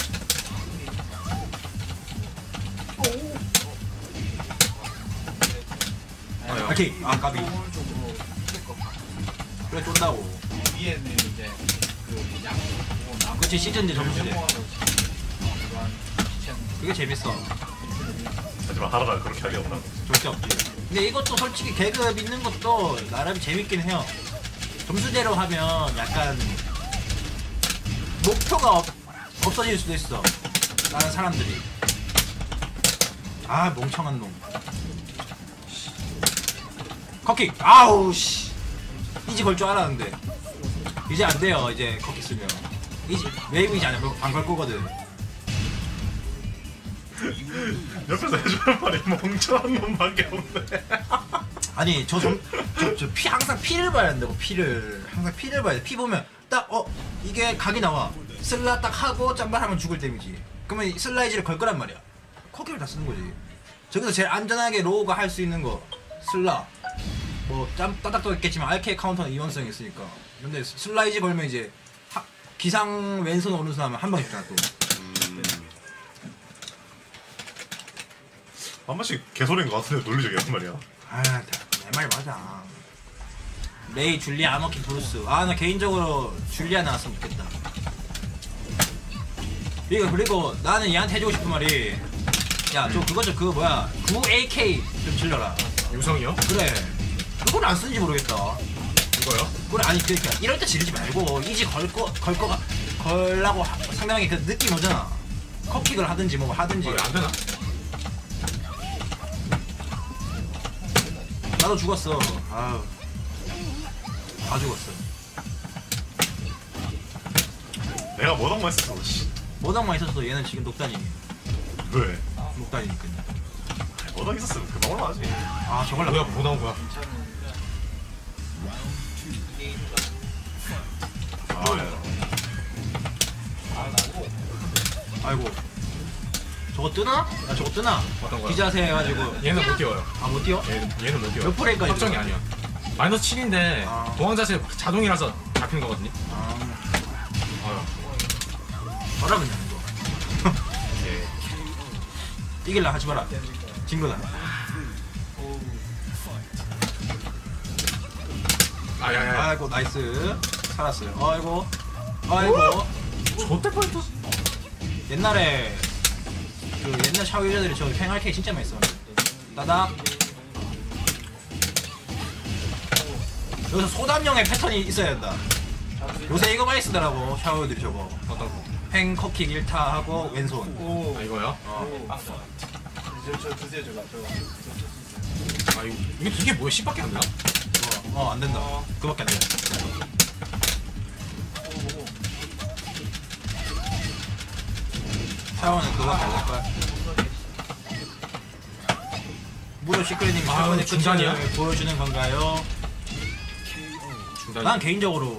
S3: 아요.
S2: 알케이 아 까비.
S5: 오른쪽으로 킬거
S2: 그래 쫀다고.
S5: 위에는 이제 그 양, 뭐 나무
S2: 그렇지 시즌제 점수제.
S5: 모아서 그런 키chen
S2: 그게 재밌어.
S1: 하지만 하라가 그렇게 하기 없나?
S2: 절대 없지. 근데 이것도 솔직히 계급 있는 것도 나름 재밌긴 해요. 점수대로 하면 약간 목표가 없, 없어질 수도 있어. 다른 사람들이. 아 멍청한 놈. 커킥. 아우 씨. 이지 걸 줄 알았는데. 이제 안 돼요. 이제 커킥 쓰면. 이지 웨이브 이제 안 해. 안걸 거거든.
S1: 옆에서 해주는 말이 멍청한 놈밖에 없네.
S2: 아니 저좀저피 항상 피를 봐야 된다고. 피를 항상 피를 봐야 돼. 피 보면 딱 어 이게 각이 나와. 슬라 딱 하고 짬발하면 죽을 데미지. 그러면 슬라이즈를 걸 거란 말이야. 커킥을 다 쓰는 거지. 저기서 제일 안전하게 로우가 할 수 있는 거 슬라. 뭐짬 따닥도 있겠지만 알케이 카운터는 이원성이 있으니까. 근데 슬라이즈 걸면 이제 하, 기상 왼손 오른손 하면 한 방에 죽잖아 또.
S1: 한 번씩 개소리인 것 같은데 논리적이야 한 말이야.
S2: 아내 말 맞아. 레이, 줄리아, 아머킨, 브루스. 아 나 개인적으로 줄리아 나왔으면 좋겠다. 그리고 그리고 나는 얘한테 해주고 싶은 말이 야 저 그거 저 그거 뭐야 구 에이케이 좀 질러라.
S3: 유성이요?
S2: 그래 그걸 안 쓰는지 모르겠다.
S3: 이거요?
S2: 그래 아니 그러니까 이럴 때 지르지 말고 이지 걸거 걸 거가 걸라고 하- 상대방이 그 느낌 오잖아. 컵킥을 하든지 뭐 하든지.
S3: 이거 안 되나?
S2: 나도 죽었어. 아우 다 죽었어.
S1: 내가 뭐던만 했었어. 씨.
S2: 모당만 있었어도 얘는 지금 녹단이
S1: 왜?
S2: 녹단이니까.
S1: 뭐던 있었으면 그만 올라가지.
S2: 아 저걸 나
S3: 뭐야 뭐 나온 거야?
S1: 아, 예.
S2: 아이고 저거 뜨나? 나 저거 뜨나?
S3: 어떤 거야?
S2: 기자세 해가지고
S3: 얘는 못 뛰어요.
S2: 아 못 뛰어?
S3: 얘는 얘는 못 뛰어.
S2: 몇 프레임까지
S3: 확정이
S2: 들어가?
S3: 아니야. 마이너스 칠인데
S2: 아.
S3: 도항 자세 자동이라서 잡히는 거거든요.
S2: 아
S3: 아유.
S2: 봐라 그냥 이거.
S3: 예.
S2: 이길라 하지 마라. 진 거다.
S3: 아야야.
S2: 아이고 나이스 살았어요. 아이고 아이고
S3: 저때 뻔했어.
S2: 옛날에 그 옛날 샤워 유저들이 저 팽알케이 진짜 많이 썼는데 따닥. 여기서 소담형의 패턴이 있어야 된다. 요새 이거 많이 쓰더라고 샤워들이 저거.
S3: 어떤 거?
S2: 팽 컵킥 일 타 하고 왼손.
S5: 오.
S3: 아 이거요?
S2: 어.
S5: 저, 저 드세요 저거 저거.
S3: 아 이거 이게 이게 뭐야? 십밖에 안 되나?
S2: 어, 어, 안 된다. 그거밖에 안 돼. 샤워는 그거밖에 안 될걸. 무료 시크릿님이
S3: 아,
S2: 샤워의
S3: 중단이야?
S2: 끝을 보여주는 건가요?
S3: 중단.
S2: 난 개인적으로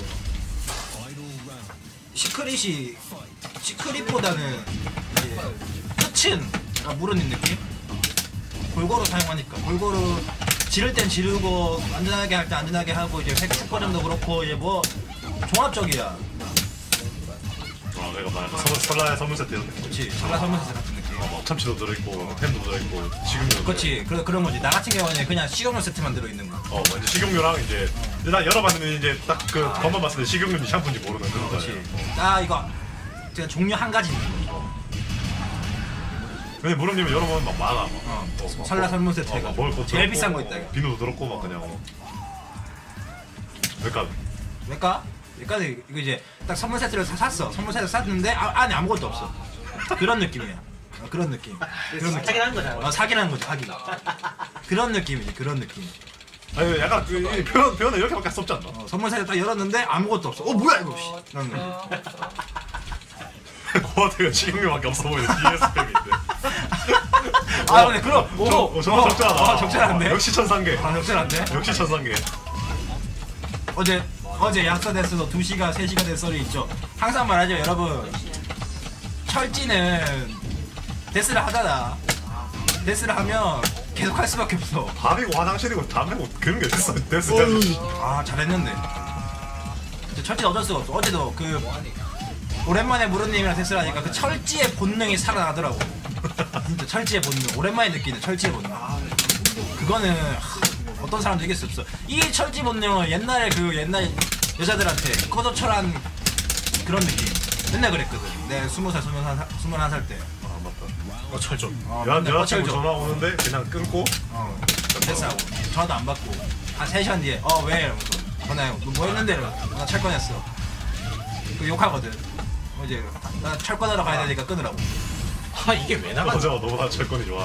S2: 시크릿이 시크릿보다는 이제 끝은 아, 무르는 느낌? 골고루 사용하니까 골고루 지를 땐 지르고 안전하게 할 때 안전하게 하고 이제 획 축구점도 그렇고 이제 뭐 종합적이야.
S1: 아, 내가 말한 선물 설라의 선물 세트 이런 느낌.
S2: 그렇지. 전라 설문세트 같은 느낌.
S1: 어, 참치도 들어있고 햄도 들어있고 식용유.
S2: 그렇지. 그 그런 거지. 나 같은 경우는 그냥 식용유 세트만 들어 있는 거.
S1: 어, 뭐 이제 식용유랑 이제 일단 열어봤는데 이제 딱 그 겉만 봤을 때 식용유인지 샴푸인지 모르는 그런
S2: 그렇지.
S1: 거잖아요.
S2: 아 이거 그냥 종류 한 가지 있는 거.
S1: 근데 무릎님은 여러 번 막 많아. 막.
S2: 어,
S1: 어, 막
S2: 설날
S1: 뭐-
S2: 선물 세트
S1: 어,
S2: 해가
S1: 막 뭘 또
S2: 제일
S1: 들었고,
S2: 비싼 거 있다
S1: 어,
S2: 이거.
S1: 비누도 들었고 막 그냥. 어. 그러니까
S2: 왜까? 왜까 이거 이제 딱 선물 세트를 사, 샀어. 선물 세트 샀는데 아, 안에 아무것도 없어. 그런 느낌이야. 어, 그런 느낌. 그런 느낌.
S4: 사긴 한 거잖아.
S2: 어, 사기라는 거지 사기. 그런 느낌이지 그런 느낌.
S1: 아니 약간 그 이 표현 표현을 이렇게밖에 할 수 없지 않나?
S2: 어, 선물 세트 딱 열었는데 아무것도 없어. 어 뭐야 이거? 씨. 이런 거.
S1: 코어드가 식용유밖에 없어 보이는 디에스팩인데.
S2: 아 근데 그럼
S1: 저,
S2: 오,
S1: 어, 저거 적절하다.
S2: 어, 적절한데?
S1: 어, 역시 천상계.
S2: 아 적절한데?
S1: 역시 천상계.
S2: 어제 어제 약사 데스도 두 시간 세 시간 된 썰이 있죠. 항상 말하죠 여러분. 철지는 데스를 하잖아. 데스를 하면 계속 할 수밖에 없어.
S1: 밥이고 화장실이고 담배고 그런 게 있어. 됐어.
S2: 아 잘했는데. 근데 철지는 어쩔 수가 없어. 어제도 그 오랜만에 무르님이랑 데스를 하니까 그 철지의 본능이 살아나더라고. 진짜 철지의 본능. 오랜만에 느끼는 철지의 본능. 그거는 하, 어떤 사람도 이길 수 없어. 이 철지 본능은 옛날에 그 옛날 여자들한테 꺼져철한 그런 느낌. 맨날 그랬거든. 내 스무 살, 스물한 살, 스물한 살 때.
S1: 아 맞다.
S3: 어, 철좀.
S2: 어,
S1: 여
S2: 맨날
S1: 여자친구
S2: 꺼철죠.
S1: 전화 오는데 그냥 끊고.
S2: 어, 데스하고 전화도 안 받고 한 세 시간 뒤에 어 왜? 이러면서 전화해. 너 뭐 했는데? 이러면서 나 철권했어. 그 욕하거든. 어, 이제 나 철권하러 가야 되니까 끊으라고.
S3: 아 이게 왜 나가?
S1: 어제가 너보다 철권이 좋아.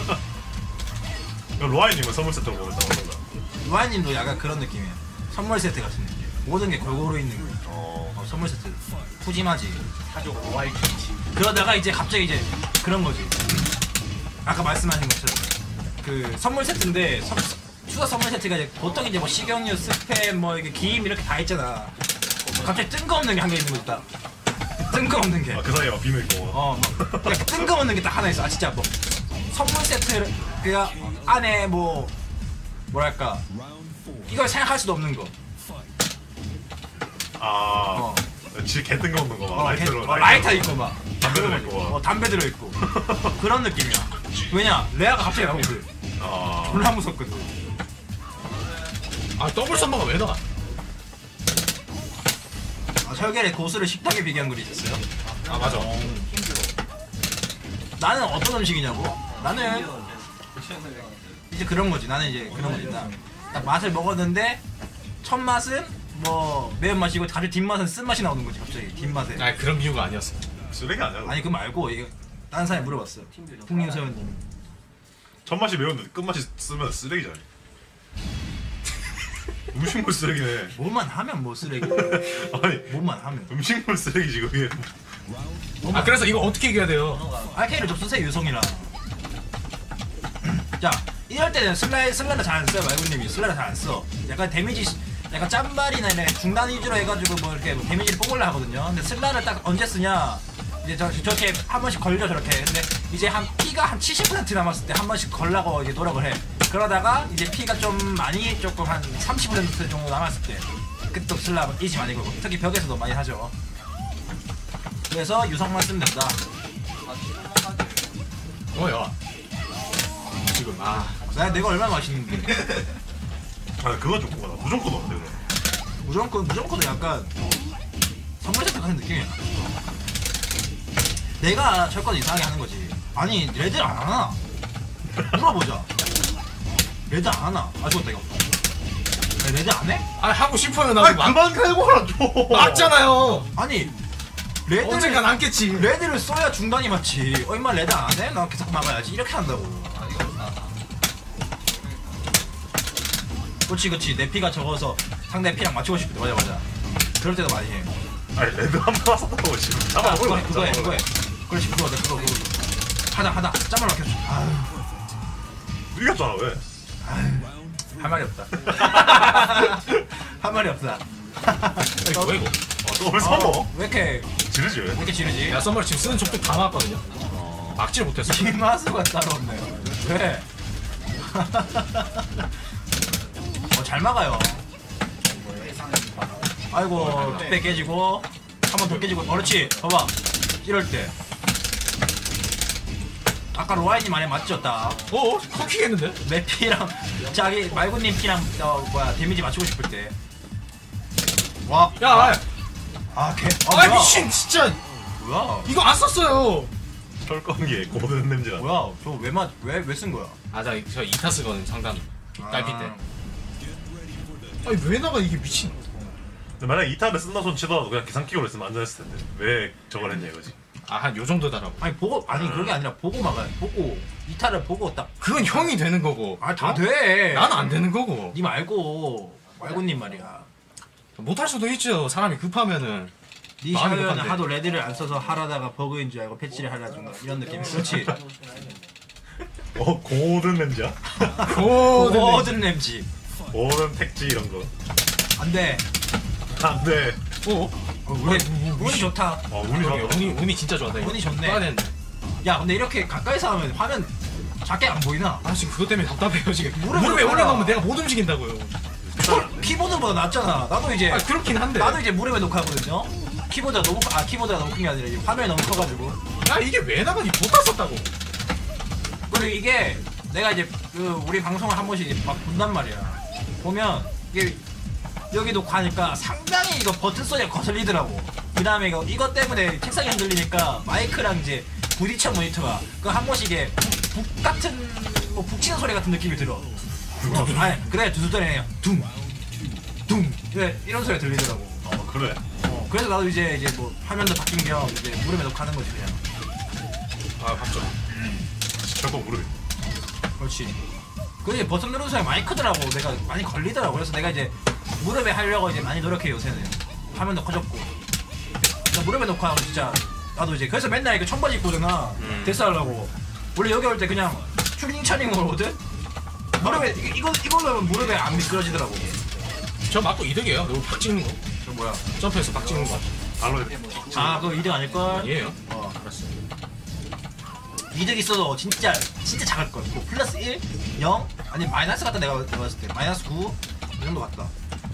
S1: 로아이님은 선물 세트로 보냈다 어떤가?
S2: 루아님도 약간 그런 느낌이야. 선물 세트 같은 느낌. 모든 게 골고루 있는 거.
S1: 어.
S2: 어, 선물 세트. 푸짐하지.
S4: 가족 와이키치.
S2: 그러다가 이제 갑자기 이제 그런 거지. 아까 말씀하신 것처럼 그 선물 세트인데 선, 추가 선물 세트가 이제 보통 이제 뭐 식용유, 스팸, 뭐 이게 김 이렇게 다 있잖아. 갑자기 뜬금없는 게 한 개 있는 거 있다. 뜬금없는 게.
S1: 아, 그 사이에 막 비누 있고.
S2: 어, 막 그냥 뜬금없는 게 딱 하나 있어. 아 진짜 뭐 선물 세트를 그 안에 뭐 뭐랄까 이걸 생각할 수도 없는 거.
S1: 아.
S2: 어.
S1: 진짜 개 뜬금없는 거 막.
S2: 어,
S1: 라이트로.
S2: 개- 어, 라이터 있고 막
S1: 담배
S2: 그런
S1: 들어있고
S2: 거지.
S1: 막.
S2: 어, 담배 들어있고 그런 느낌이야. 왜냐 레아가 갑자기 나오거든.
S1: 아.
S2: 졸라 무섭거든.
S3: 아 더블 썸머가 왜 나가?
S2: 아, 설계의 고수를 식탁에 비교한 글이 있었어요.
S3: 아 맞아.
S2: 나는 어떤 음식이냐고? 나는 이제 그런 거지. 나는 이제 그런 거지. 나, 딱 맛을 먹었는데 첫 맛은 뭐 매운맛이고 갑자기 뒷맛은 쓴맛이 나오는 거지. 갑자기 뒷맛에.
S3: 아 그런 이유가 아니었어.
S1: 쓰레기 아니야?
S2: 아니 그거 말고 이게 다른 사람이 물어봤어. 풍림 소연님.
S1: 첫 맛이 매운데 끝맛이 쓰면 쓰레기잖아. 음식물 쓰레기네.
S2: 뭐만 하면 뭐 쓰레기.
S1: 아니
S2: 뭐만 하면.
S1: 음식물 쓰레기지 그게.
S3: 아 그래서 이거 어떻게 이겨야 돼요?
S2: 알케이를 접수세요 유성이랑. 자 이럴 때는 슬라이 슬라를 잘 안 써요. 말구님이 슬라를 잘 안 써. 약간 데미지 약간 짠발이나 이런 중단 위주로 해가지고 뭐 이렇게 뭐 데미지를 뽑으려 하거든요. 근데 슬라를 딱 언제 쓰냐? 이제 저, 저렇게 한 번씩 걸려 저렇게. 근데 이제 한 피가 한 칠십 퍼센트 남았을 때 한 번씩 걸라고 이제 노력을 해. 그러다가 이제 피가 좀 많이 조금 한 삼십 퍼센트 정도 남았을 때 그때 또 슬라 이지 많이 걸고. 특히 벽에서도 많이 하죠. 그래서 유성만 쓰면 된다.
S3: 어야. 지금 아
S2: 나 내가 얼마나 맛있는데.
S1: 아 그거 좀 그거다. 무조건 어때 그래.
S2: 무조건 무조건도 약간 선물 세트 같은 느낌이야. 내가 철권 이상하게 하는 거지. 아니 레드 안 하나? 물어보자. 레드 안 하나? 아 죽었다 이거. 아니, 레드 안 해?
S3: 아 하고 싶어요 나도.
S1: 아니
S3: 막-
S1: 그만 갈고 하라 좀.
S3: 맞잖아요.
S2: 아니 레드를
S3: 언젠간 안겠지.
S2: 레드를 써야 중단이 맞지. 어 임마 레드 안 해? 나 계속 막아야지. 이렇게 한다고. 그렇지 그렇지. 내 피가 적어서 상대 피랑 맞추고 싶을 때 맞아 맞아. 그럴 때도 많이 해.
S1: 아니 레드 한 번 왔었다고 지금.
S2: 아,
S1: 잡아
S2: 그거
S1: 먹으라.
S2: 해, 그거 해, 그거 해. 그렇지, 그거, 그거, 그거, 그거. 하다, 하다. 짬을 막혀줘. 아유,
S1: 이겼잖아 왜?
S2: 할 말이 없다. 할 말이 없다.
S3: 이거 왜 이거?
S1: 어, 또왜 서머?
S2: 어, 왜 이렇게,
S1: 지르지 왜?
S2: 왜 이렇게 지르지?
S3: 야 썸머를 지금 쓰는 족도 다 나왔거든요. 막지를 못했어.
S2: 기마수가 따로 없네. 왜? 어, 잘 막아요. 아이고, 뚝배 깨지고, 한 번 더 깨지고, 어, 그렇지. 봐봐. 이럴 때. 아까 로아인이 많이 맞췄다.
S3: 어? 커킹 했는데?
S2: 내 피랑 자기 말구님 피랑 어 뭐야 데미지 맞추고 싶을 때. 와,
S3: 야! 아,
S2: 아 개.
S3: 아
S2: 뭐야?
S3: 미친 진짜!
S2: 뭐야?
S3: 이거 안 썼어요.
S1: 철권기에 고든 냄새가.
S2: 뭐야? 저 왜 맞, 왜, 왜 쓴 거야?
S3: 아나저 이타 쓰거든 상단 딸피 때.
S2: 아,
S3: 아니 왜 나가 이게 미친.
S1: 근데 만약 이 타를 쓴다 손 치더라도 그냥 계산기로 했으면 안전했을 텐데 왜 저걸 했냐 이거지.
S3: 아 한 요 정도다라고.
S2: 아니, 보고, 아니, 그런 게 아니라 보고 막아요. 보고, 이타를 보고 딱.
S3: 그건 형이 되는 거고.
S2: 아, 다
S3: 어?
S2: 돼!
S3: 나는 안 되는 거고.
S2: 니 말고, 말고님 말이야.
S3: 못할 수도 있죠. 사람이 급하면은.
S2: 니
S3: 마음이
S2: 샤이어는
S3: 급한데.
S2: 하도 레드를 안 써서 하라다가 버그인 줄 알고 패치를 하려던가 이런 느낌. 그렇지.
S1: 어 고든 냄새야?
S3: 고든
S2: 모든 램지.
S1: 고든 택지 이런 거.
S2: 안 돼.
S1: 안돼.
S3: 어?
S2: 어, 운이, 운이 좋다.
S1: 어 운이
S3: 운이
S1: 좋다.
S3: 운이 운이 진짜 좋았다. 이거.
S2: 운이 좋네.
S3: 떠야 되는데.
S2: 야, 근데 이렇게 가까이서 하면 화면 작게 안 보이나?
S3: 아 지금 그것 때문에 답답해요 지금.
S2: 무릎을
S3: 무릎에
S2: 꿇어라.
S3: 올려놓으면 내가 못 움직인다고요.
S2: 키보드보다 낫잖아. 나도 이제
S3: 아 그렇긴 한데.
S2: 나도 이제 무릎에 놓고 하거든요. 키보드가 너무 커- 아 키보드가 너무 큰 게 아니라 이제 화면이 너무 커가지고.
S3: 야 이게 왜 나가니 못다 썼다고.
S2: 그리고 이게 내가 이제 그 우리 방송을 한 번씩 이제 막 본단 말이야. 보면 이게 여기 놓고 하니까 상당히 이거 버튼 소리가 거슬리더라고. 그 다음에 이거 이것 때문에 책상이 흔들리니까 마이크랑 이제 부딪혀 모니터가 그 한 번씩 이게 북, 북 같은 뭐 북치는 소리 같은 느낌이 들어. 어, 아니 그래 두두더리네요. 둥, 둥. 그래 이런 소리가 들리더라고.
S1: 어 그래.
S2: 어, 그래서 나도 이제 이제 뭐 화면도 바뀐 겸 이제 무릎에 놓고 하는 거지 그냥.
S1: 아 봤죠. 철권 무릎.
S2: 그렇지. 그게 버튼 누르는 소리 많이 크더라고. 내가 많이 걸리더라고. 그래서 내가 이제 무릎에 하려고 이제 많이 노력해 요새는. 화면도 커졌고. 나 무릎에 놓고 하면 진짜 나도 이제 그래서 맨날 이거 청바지 입고 오잖아.
S3: 음.
S2: 데스 하려고. 원래 여기 올 때 그냥 튜닝 차닝을 오거든. 무릎에 이거 이거 이걸로 하면 무릎에 안 미끄러지더라고.
S3: 저 맞고 이득이에요. 너무 팍 찍는 거.
S2: 저 뭐야?
S3: 점프해서 팍 찍는 거.
S1: 알로.
S2: 아 그거 이득 아닐 걸?
S3: 아니에요.
S2: 어.
S3: 알았어.
S2: 이득 있어도 진짜 진짜 작을 걸. 뭐 플러스 일, 영, 아니 마이너스 같다 내가 봤을 때 마이너스 구 이 정도 같다.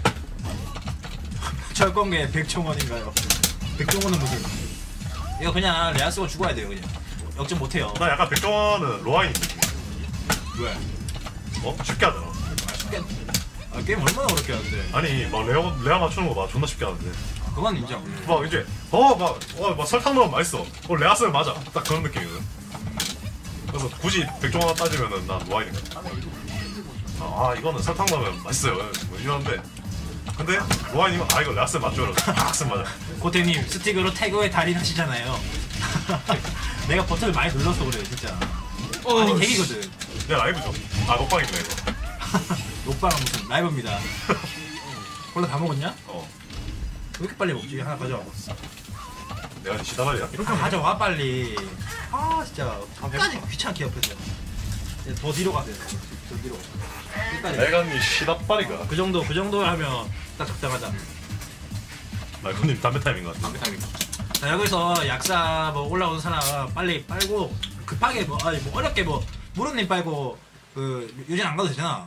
S2: 철권계 백종원인가요? 백종원은 무슨? 이거 그냥 레아 쓰고 죽어야 돼요 그냥. 역전 못 해요.
S1: 나 약간 백종원은 로아인 느낌.
S2: 왜?
S1: 어 쉽게 하더라.
S2: 아, 쉽게. 아, 게임 얼마나 어렵게 하는데?
S1: 아니 막 레아 레아 맞추는 거 봐 존나 쉽게 하는데.
S2: 아, 그건 인정.
S1: 막 이제 어막어막 설탕 넣으면 맛있어. 어 레아 쓰면 맞아. 딱 그런 느낌이거든. 그래서 굳이 백종원 따지면은 난 로아인인 거야. 아, 아 이거는 설탕 넣으면 맛있어요. 뭐 이러는데 근데 로아인이면 아 이거 레아 쓰면 맞죠. 팍 쓰면 맞아.
S2: 고태님 스틱으로 태그의 달인 하시잖아요. 내가 버튼을 많이 눌러서 그래 진짜.
S3: 어,
S2: 아니 계기거든.
S1: 내 라이브죠. 아 먹방이구나 이거.
S2: 녹방은 무슨 라이브입니다. 콜라 다 먹었냐?
S1: 어
S2: 왜 이렇게 빨리 먹지? 하나 가져와.
S1: 내가 시다발이야.
S2: 이렇게 가져와 빨리. 아 진짜 끝까지 귀찮게 옆에서. 이제 더 뒤로 가세요. 더 뒤로. 끝까지.
S1: 내가 니 시다발이가.
S2: 그 정도 그 정도 하면 딱 적당하다.
S1: 말고님 담배 타임인 것 같아.
S3: 담배 타임이다.
S2: 자 여기서 약사 뭐 올라오는 사람 빨리 빨고 급하게 뭐 아니 뭐 어렵게 뭐 무릎님 빨고 그 유진 안 가도 되잖아.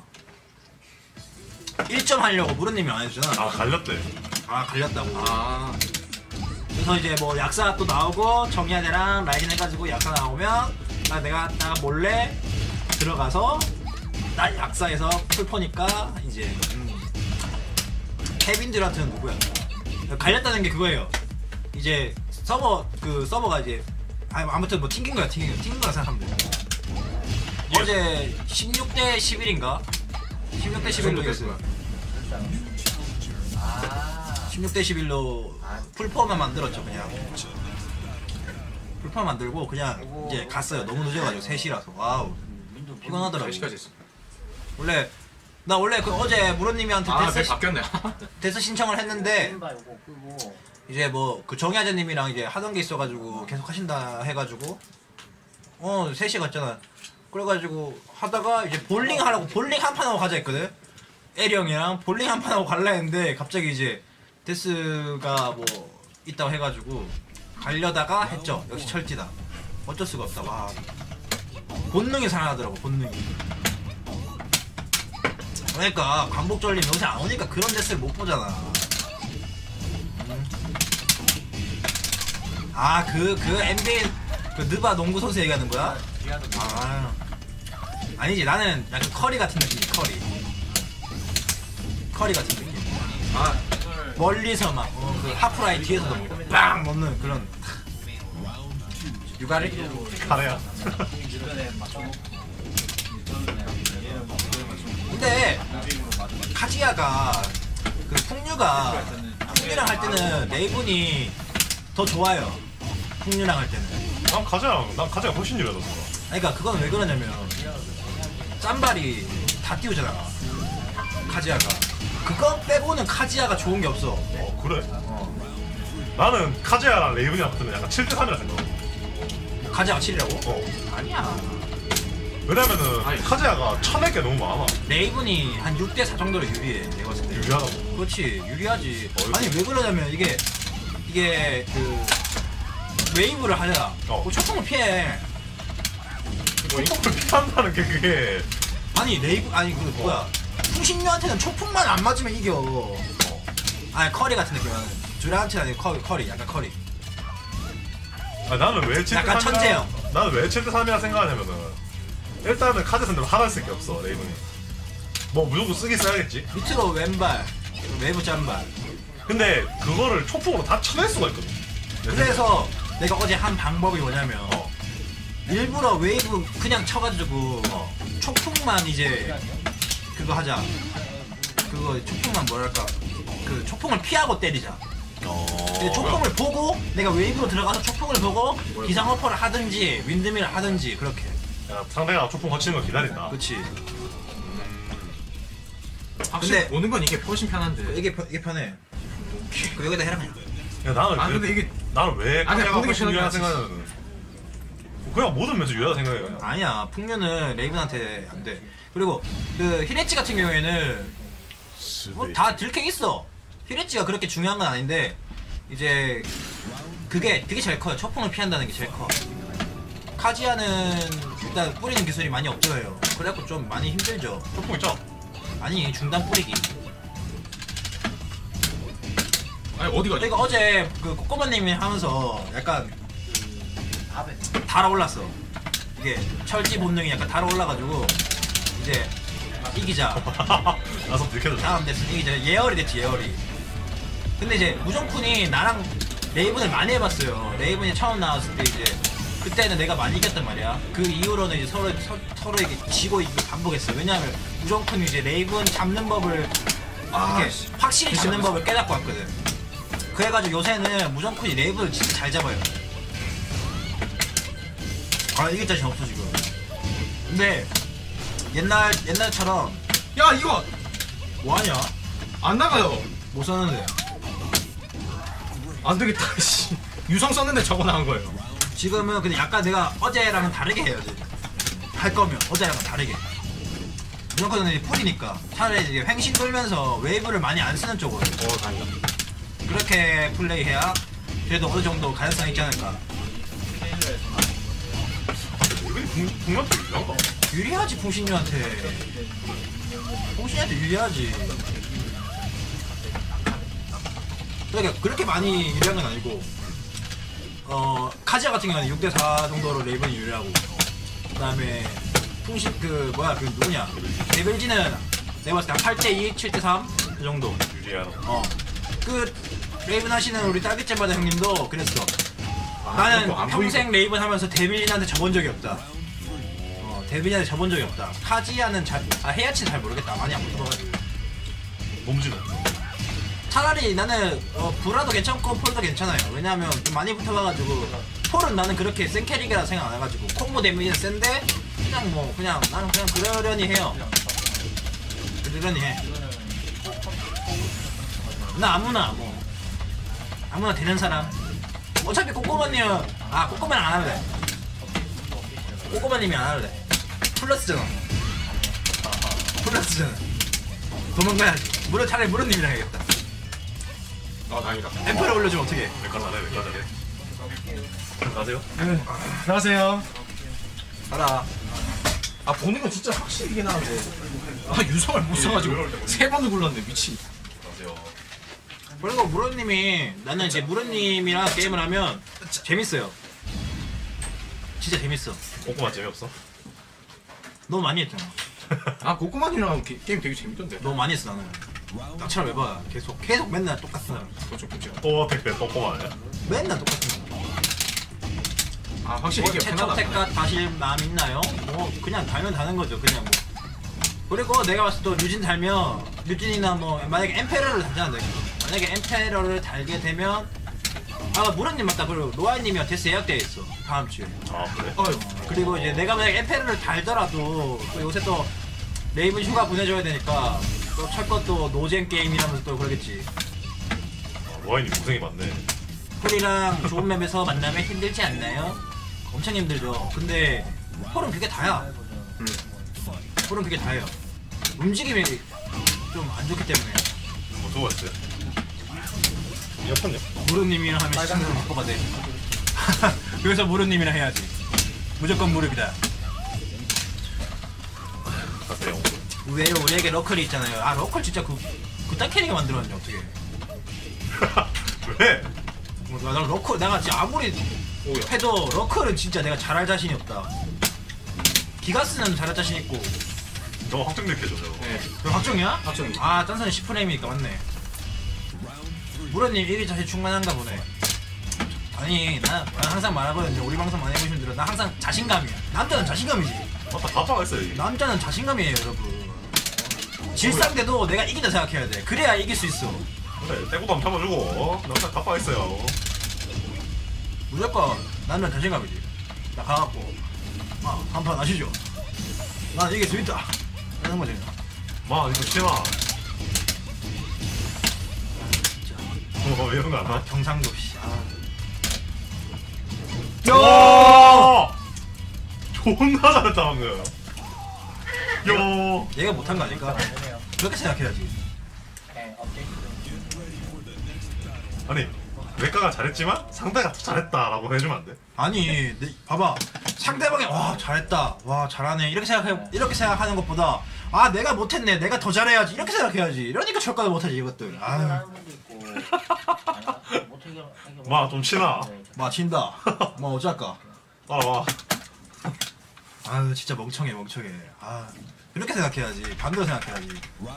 S2: 일 점 하려고 무릎님이 안 해주잖아.
S1: 아 갈렸대.
S2: 아 갈렸다고.
S3: 아
S2: 그래서 이제 뭐 약사 또 나오고 정리하대랑 라이진 해가지고 약사 나오면 나 내가 나 몰래 들어가서 나 약사에서 풀포니까 이제 음, 케빈 듀란트는 누구야? 갈렸다는 게 그거예요. 이제 서버 그 서버가 이제 아니 아무튼 뭐 튕긴 거야 튕긴 거 튕긴 거라 생각하면 돼. 어제 십육 대 십일인가? 십육 대 십일로 이겼어요.
S4: 아,
S2: 십육 대 십일로 풀포만 만들었죠 그냥. 풀포 만들고 그냥 이제 갔어요. 너무 늦어가지고 세 시라서 와우 피곤하더라고.
S3: 몇 시까지 했어?
S2: 원래 나 원래 그 어제 무로님이한테
S3: 아,
S2: 데스,
S3: 배 바뀌었네.
S2: 데스 신청을 했는데
S4: 왼발 요거 끄고
S2: 이제 뭐 그 정희아재님이랑 이제 하던 게 있어가지고 계속 하신다 해가지고 어 세 시 갔잖아. 그래가지고 하다가 이제 볼링 하라고 볼링 한 판 하고 가자 했거든. 에리 형이랑 볼링 한 판 하고 갈라 했는데 갑자기 이제 데스가 뭐 있다고 해가지고 가려다가 했죠. 역시 철지다. 어쩔 수가 없다. 와 본능이 살아나더라고 본능이. 그러니까 광복절님 요새 안 오니까 그런 데스를 못 보잖아. 아 그 그 엔비에이 그 느바 농구 선수 얘기하는 거야? 아 아니지 나는 약간 커리 같은 느낌이 커리. 커리 같은 느낌.
S3: 아
S2: 멀리서 막 어, 그 하프라인 뒤에서도 빵 넣는 그런 유가리?
S1: 가래야.
S5: 주변에 맞춰놓고 얘는 맞춰놓고
S2: 근데 카지야가 그 풍류가 풍류랑 할 때는 레이븐이 더 좋아요. 풍류랑 할 때는.
S1: 난 가장 난 가장 훨씬 유리하다.
S2: 그러니까 그건 왜 그러냐면 짬발이 다 띄우잖아. 카지야가. 그거 빼고는 카지야가 좋은 게 없어.
S1: 어 그래?
S2: 어.
S1: 나는 카즈야랑 레이븐이랑 붙으면 약간 칠 대 삼이라 생각해.
S2: 카지야가 칠이라고?
S1: 어.
S2: 아니야.
S1: 왜냐면은 카즈야가 쳐낼 게 너무 많아.
S2: 레이븐이 한 육 대 사 정도로 유리해. 내가 봤을 때.
S1: 유리하다고.
S2: 그렇지. 유리하지.
S1: 어이구.
S2: 아니 왜 그러냐면 이게 이게 그 웨이브를 하잖아.
S1: 어.
S2: 그 초통을 피해.
S1: 초풍을 피한다는 게 그게
S2: 아니 레이브 아니 그 뭐야 풍신류한테는 초풍만 안 맞으면 이겨.
S1: 어.
S2: 아니 커리 같은 느낌은 듀란트는 아니고 커리, 커리 약간 커리.
S1: 아니, 나는 왜 칠 대 삼이라
S2: 약간 천재형.
S1: 나는 왜 칠 대 삼이라 생각하냐면은 일단은 카드 선택을 하나 쓸 게 없어 레이븐이. 뭐 무조건 쓰긴 써야겠지.
S2: 밑으로 왼발, 외부 짠발.
S1: 근데 그거를 초풍으로 다 쳐낼 수가 있거든.
S2: 그래서 내가 어제 한 방법이 뭐냐면
S1: 어.
S2: 일부러 웨이브 그냥 쳐가지고 초풍만 이제 그거 하자. 그거 초풍만 뭐랄까 그 초풍을 피하고 때리자. 근데 초풍을 보고 내가 웨이브로 들어가서 초풍을 보고 기상 어퍼를 하든지 윈드밀을 하든지 그렇게.
S1: 야, 상대가 초풍 거치는 거 기다린다.
S2: 그렇지.
S3: 확실히
S2: 근데-
S3: 보는 건 이게 훨씬 편한데.
S2: 이게 편- 이게 편해. 그 여기다 해라 그냥.
S1: 야, 나는
S3: 아
S1: 왜-
S3: 근데 이게
S1: 나는 왜
S3: 아, 근데
S1: 카즈야가
S3: 보는 게
S1: 훨씬 유리하다
S3: 편한 게
S1: 생각하냐면 그냥 모든 면에서 유리하다 생각해. 그냥.
S2: 아니야 풍류는 레이븐한테 안 돼. 그리고 그 히레치 같은 경우에는 뭐 다 들켜 있어. 히레치가 그렇게 중요한 건 아닌데 이제 그게 그게 제일 커요. 초풍을 피한다는 게 제일 커. 카지야는 일단 뿌리는 기술이 많이 없어요. 그래갖고 좀 많이 힘들죠.
S1: 초풍 있죠?
S2: 아니 중단 뿌리기.
S3: 아니 어디가?
S2: 그러니까 어제 그 꼬꼬마님이 하면서 약간 달아올랐어. 이게 철지 본능이 약간 달아올라가지고 이제 이기자.
S1: 나서 들켜줘.
S2: 다음 됐으면 이기자. 예열이 됐지 예열이. 근데 이제 무정쿤이 나랑 레이븐을 많이 해봤어요. 레이븐이 처음 나왔을 때 이제 그때는 내가 많이 이겼단 말이야. 그 이후로는 이제 서로 서, 서로 이게 지고 이기고 반복했어. 왜냐하면 무정쿤이 이제 레이븐 잡는 법을
S3: 아,
S2: 이렇게
S3: 씨.
S2: 확실히 잡는 법을 깨닫고 왔거든. 그래가지고 요새는 무정쿤이 레이븐을 진짜 잘 잡아요. 아 이길 자신 없어 지금. 근데 옛날 옛날처럼
S3: 야 이거
S2: 뭐하냐?
S3: 안 나가요.
S2: 못 썼는데.
S3: 안 되겠다. 씨. 유성 썼는데 저거 나온 거예요.
S2: 지금은 근데 약간 내가 어제랑은 다르게 해야지. 할 거면 어제랑은 다르게. 무조건 이제 풀이니까 차라리 이제 횡신 돌면서 웨이브를 많이 안 쓰는 쪽으로
S3: 어 다행이다.
S2: 그렇게 플레이해야 그래도 어느 정도 가능성이 있지 않을까.
S1: 레이븐이 풍만도 유리하다.
S2: 유리하지 풍신유한테. 풍신유한테 유리하지. 그러니까 그렇게 많이 유리한 건 아니고 어 카지아 같은 경우는 육 대 사 정도로 레이븐이 유리하고 그 다음에 풍신 그 뭐야 그 누구냐 데빌지는 내가 봤을 때 한 팔 대 이, 칠 대 삼 그 정도.
S1: 유리하다.
S2: 어그 레이븐 하시는 우리 딸기잼바다 형님도 그랬어.
S3: 아,
S2: 나는
S3: 그것도 안
S2: 평생 레이븐 하면서 데빌진한테 져본 적이 없다. 어 데빌진한테 져본 적이 없다. 카지아는 잘, 아 헤야치는 잘 모르겠다. 많이 안 붙어봐가지고.
S1: 몸지는.
S2: 차라리 나는 어, 브라도 괜찮고 폴도 괜찮아요. 왜냐하면 좀 많이 붙어봐가지고 폴은 나는 그렇게 센 캐릭이라 생각 안 해가지고 콤보 데미지는 센데 그냥 뭐 그냥 나는 그냥 그러려니 해요. 그러려니 해. 나 아무나 뭐 아무나 되는 사람. 어차피 꼬꼬마님은 아 꼬꼬마는 안 할래. 꼬꼬마님이 안 할래. 플러스잖아. 플러스잖아. 도망가야지. 물어 차라리 물어님이랑 해야겠다.
S3: 아 다행이다.
S2: 엠퍼를 올려주면 어떡해.
S1: 몇가사네 몇가사네 안녕하세요.
S3: 안녕하세요.
S2: 가라.
S3: 아 보는 건 진짜 확실히 이게 나은데. 아 유성을 못 써가지고 세 번을 굴렀네 미친.
S1: 안녕하세요.
S2: 그리고 무로님이 나는 이제 무로님이랑 게임을 하면 재밌어요. 진짜 재밌어.
S1: 꼬꼬마 재미없어?
S2: 너무 많이 했잖아.
S3: 아 고구마님이랑 게, 게임 되게 재밌던데.
S2: 너무 많이 했어 나는. 나처럼 해봐. 계속 계속 맨날 똑같은 사람.
S3: 그거 좀 끔찍하다.
S1: 또 택배 꼬꼬마 아니야?
S2: 맨날 똑같은 사람.
S3: 아 확실히 이게 편하다.
S2: 최초택과 다실 마음 있나요? 뭐 그냥 달면 다는 거죠. 그냥 뭐. 그리고 내가 봤을 때 또 류진 달면 류진이나 뭐 만약에 엠페러를 달잖아. 만약에 엠페러를 달게 되면 아 무르님 맞다. 그리고 노아님이 데스 예약돼 있어 다음 주에.
S1: 아 그래?
S2: 어, 그리고 이제 내가 만약 엠페러를 달더라도 또 요새 또 레이븐 휴가 보내줘야 되니까 또 철것도 노잼 게임이라면서 또 그러겠지.
S1: 아, 노아이님 고생이 많네.
S2: 폴이랑 좋은 맵에서 만나면 힘들지 않나요? 엄청 힘들죠. 근데 폴은 그게 다야.
S3: 음.
S2: 폴은 그게 다예요. 움직임이 좀 안 좋기 때문에.
S1: 뭐 누가 있어요? 옆은요?
S2: 무릎님이랑 하면 시청자를 바꿔봐 돼. 그래서 무릎님이랑 해야지. 무조건 무릎이다.
S1: 가세요.
S2: 왜요? 우리에게 러클이 있잖아요. 아 러클 진짜 그 그딴 캐릭터 만들었네 어떻게?
S1: 왜?
S2: 뭐, 나 러클 내가 진짜 아무리 해도 러클은 진짜 내가 잘할 자신이 없다. 기가스는 잘할 자신 있고.
S1: 너 확정 느껴져 저거.
S2: 네. 그 확정이야?
S3: 확정이지.
S2: 아 짠선이 십 프레임이니까 맞네. 무라님 일기 자신 충만한가 보네. 아니 나, 나 항상 말하거든요. 우리 방송 많이 보시면 들어. 나 항상 자신감이야. 남자는 자신감이지.
S1: 맞다 가빠가 있어요 이게.
S2: 남자는 자신감이에요 여러분. 질상대도 내가 이긴다 생각해야 돼. 그래야 이길 수 있어.
S1: 그래 떼고도 한번 잡아주고 어? 남자 가빠가 있어요.
S2: 무조건 남자는 자신감이지. 나 가갖고 아 한판 아시죠? 난 이길 수 있다. 하는 거지.
S1: 마 이거 치마. 어 이런 거 안
S2: 아
S1: 나?
S2: 경상도 씨. 아.
S1: 야! 존나 잘했다 방금. 요.
S2: 얘가 못한 거 아닐까?
S4: 안 되네요.
S2: 그렇게 생각해야지.
S4: 네, 업데이트 좀.
S1: 아니 외과가 잘했지만 상대가 더 잘했다라고 해주면 안 돼?
S2: 아니, 내, 봐봐. 상대방이 와 잘했다, 와 잘하네 이렇게 생각해 이렇게 생각하는 것보다 아 내가 못했네, 내가 더 잘해야지 이렇게 생각해야지. 이러니까 철가도 못하지 이것들. 아,
S4: 하는 분도 있고. 아니, 못 해결. 해결
S1: 마 좀 치나.
S4: 네,
S2: 마친다. 뭐 어쩔까?
S1: 아 와.
S2: 아유 진짜 멍청해 멍청해. 아 이렇게 생각해야지. 반대로 생각해야지.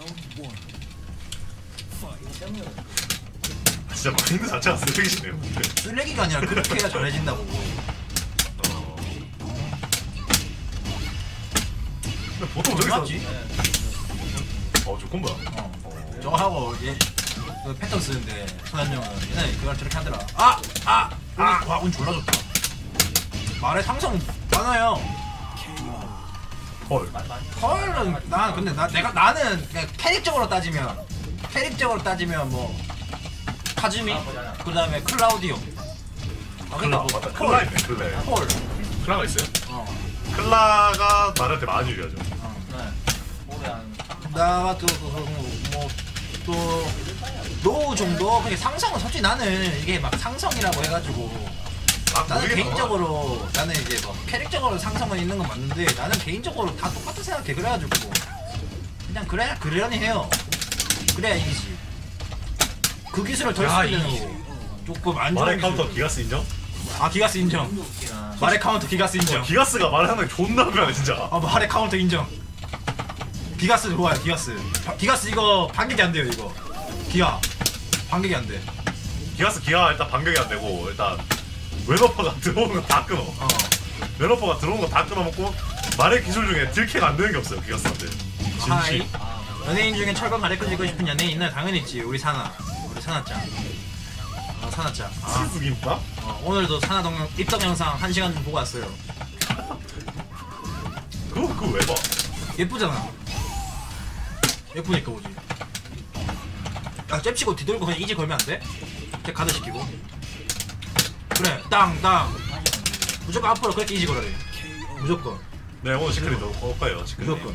S1: 진짜 마인드 자체가 쓰레기시네요.
S2: 쓰레기가 아니라 그렇게 해야 잘해진다고.
S1: 어. 근데 보통 저기서
S2: 맞지?
S1: 어 조건 뭐야?
S2: 어. 저거 하고 얘 그 패턴 쓰는데 소연형은 옛날에 그걸 저렇게 하더라. 아! 아! 아! 와 운 졸라 좋다. 말에 상성 많아요.
S1: 헐.
S2: 헐은 난 근데 나 내가 나는 그냥 캐릭적으로 따지면 캐릭적으로 따지면 뭐 카즈미 그 다음에 클라우디오. 아
S1: 클라
S2: 그러니까
S1: 맞다.
S2: 뭐
S1: 클라 있네 클레.
S2: 헐.
S1: 클라가 있어요?
S2: 어.
S1: 클라가 나한테 많이 유리하죠.
S4: 네. 올해 한
S2: 나가 또뭐또 노우 정도 그냥 상성은 솔직히 나는 이게 막 상성이라고 해가지고
S1: 아,
S2: 나는
S1: 모르겠다.
S2: 개인적으로 나는 이제 뭐 캐릭적으로 상성은 있는 건 맞는데 나는 개인적으로 다 똑같다 생각해. 그래가지고 그냥 그래 그러려니 해요. 그래야 이기지. 그 기술을 덜
S3: 야,
S2: 쓰는
S3: 이-
S2: 거 조금 안 좋은
S1: 말의
S2: 기술.
S1: 카운터 기가스 인정?
S2: 아 기가스 인정.
S4: 웃기나.
S2: 말의 카운터 기가스 인정.
S1: 어, 기가스가 말을 하는 게 존나 불안해 진짜.
S2: 아 말의 카운터 인정. 기가스 좋아요. 기가스. 바- 기가스 이거 반격이 안 돼요 이거. 기가 반격이 안 돼.
S1: 기가스 기가 일단 반격이 안 되고 일단 웨너퍼가 들어오는 거 다 끊어.
S2: 어.
S1: 웨너퍼가 들어오는 거 다 끊어먹고 말의 기술 중에 딜캐가 안 되는 게 없어요 기가스한테.
S2: 하이.
S1: 진심.
S2: 연예인 중에 철권 가르쳐주고 싶은 연예인 있나요? 당연히 있지. 우리 사나. 우리 사나짱. 아 사나짱. 아,
S1: 치즈 김밥?
S2: 어, 오늘도 사나 동영 입덕 영상 한 시간 좀 보고 왔어요.
S1: 그거 그거 왜 봐?
S2: 예쁘잖아. 예쁘니까 보지. 야 잽치고 뒤돌고 그냥 이지 걸면 안 돼? 제 가드 시키고. 그래 땅땅. 무조건 앞으로 그렇게 이지 걸어야 돼. 무조건.
S1: 네 오늘 시크릿 넣을 거예요 시크릿.
S2: 무조건.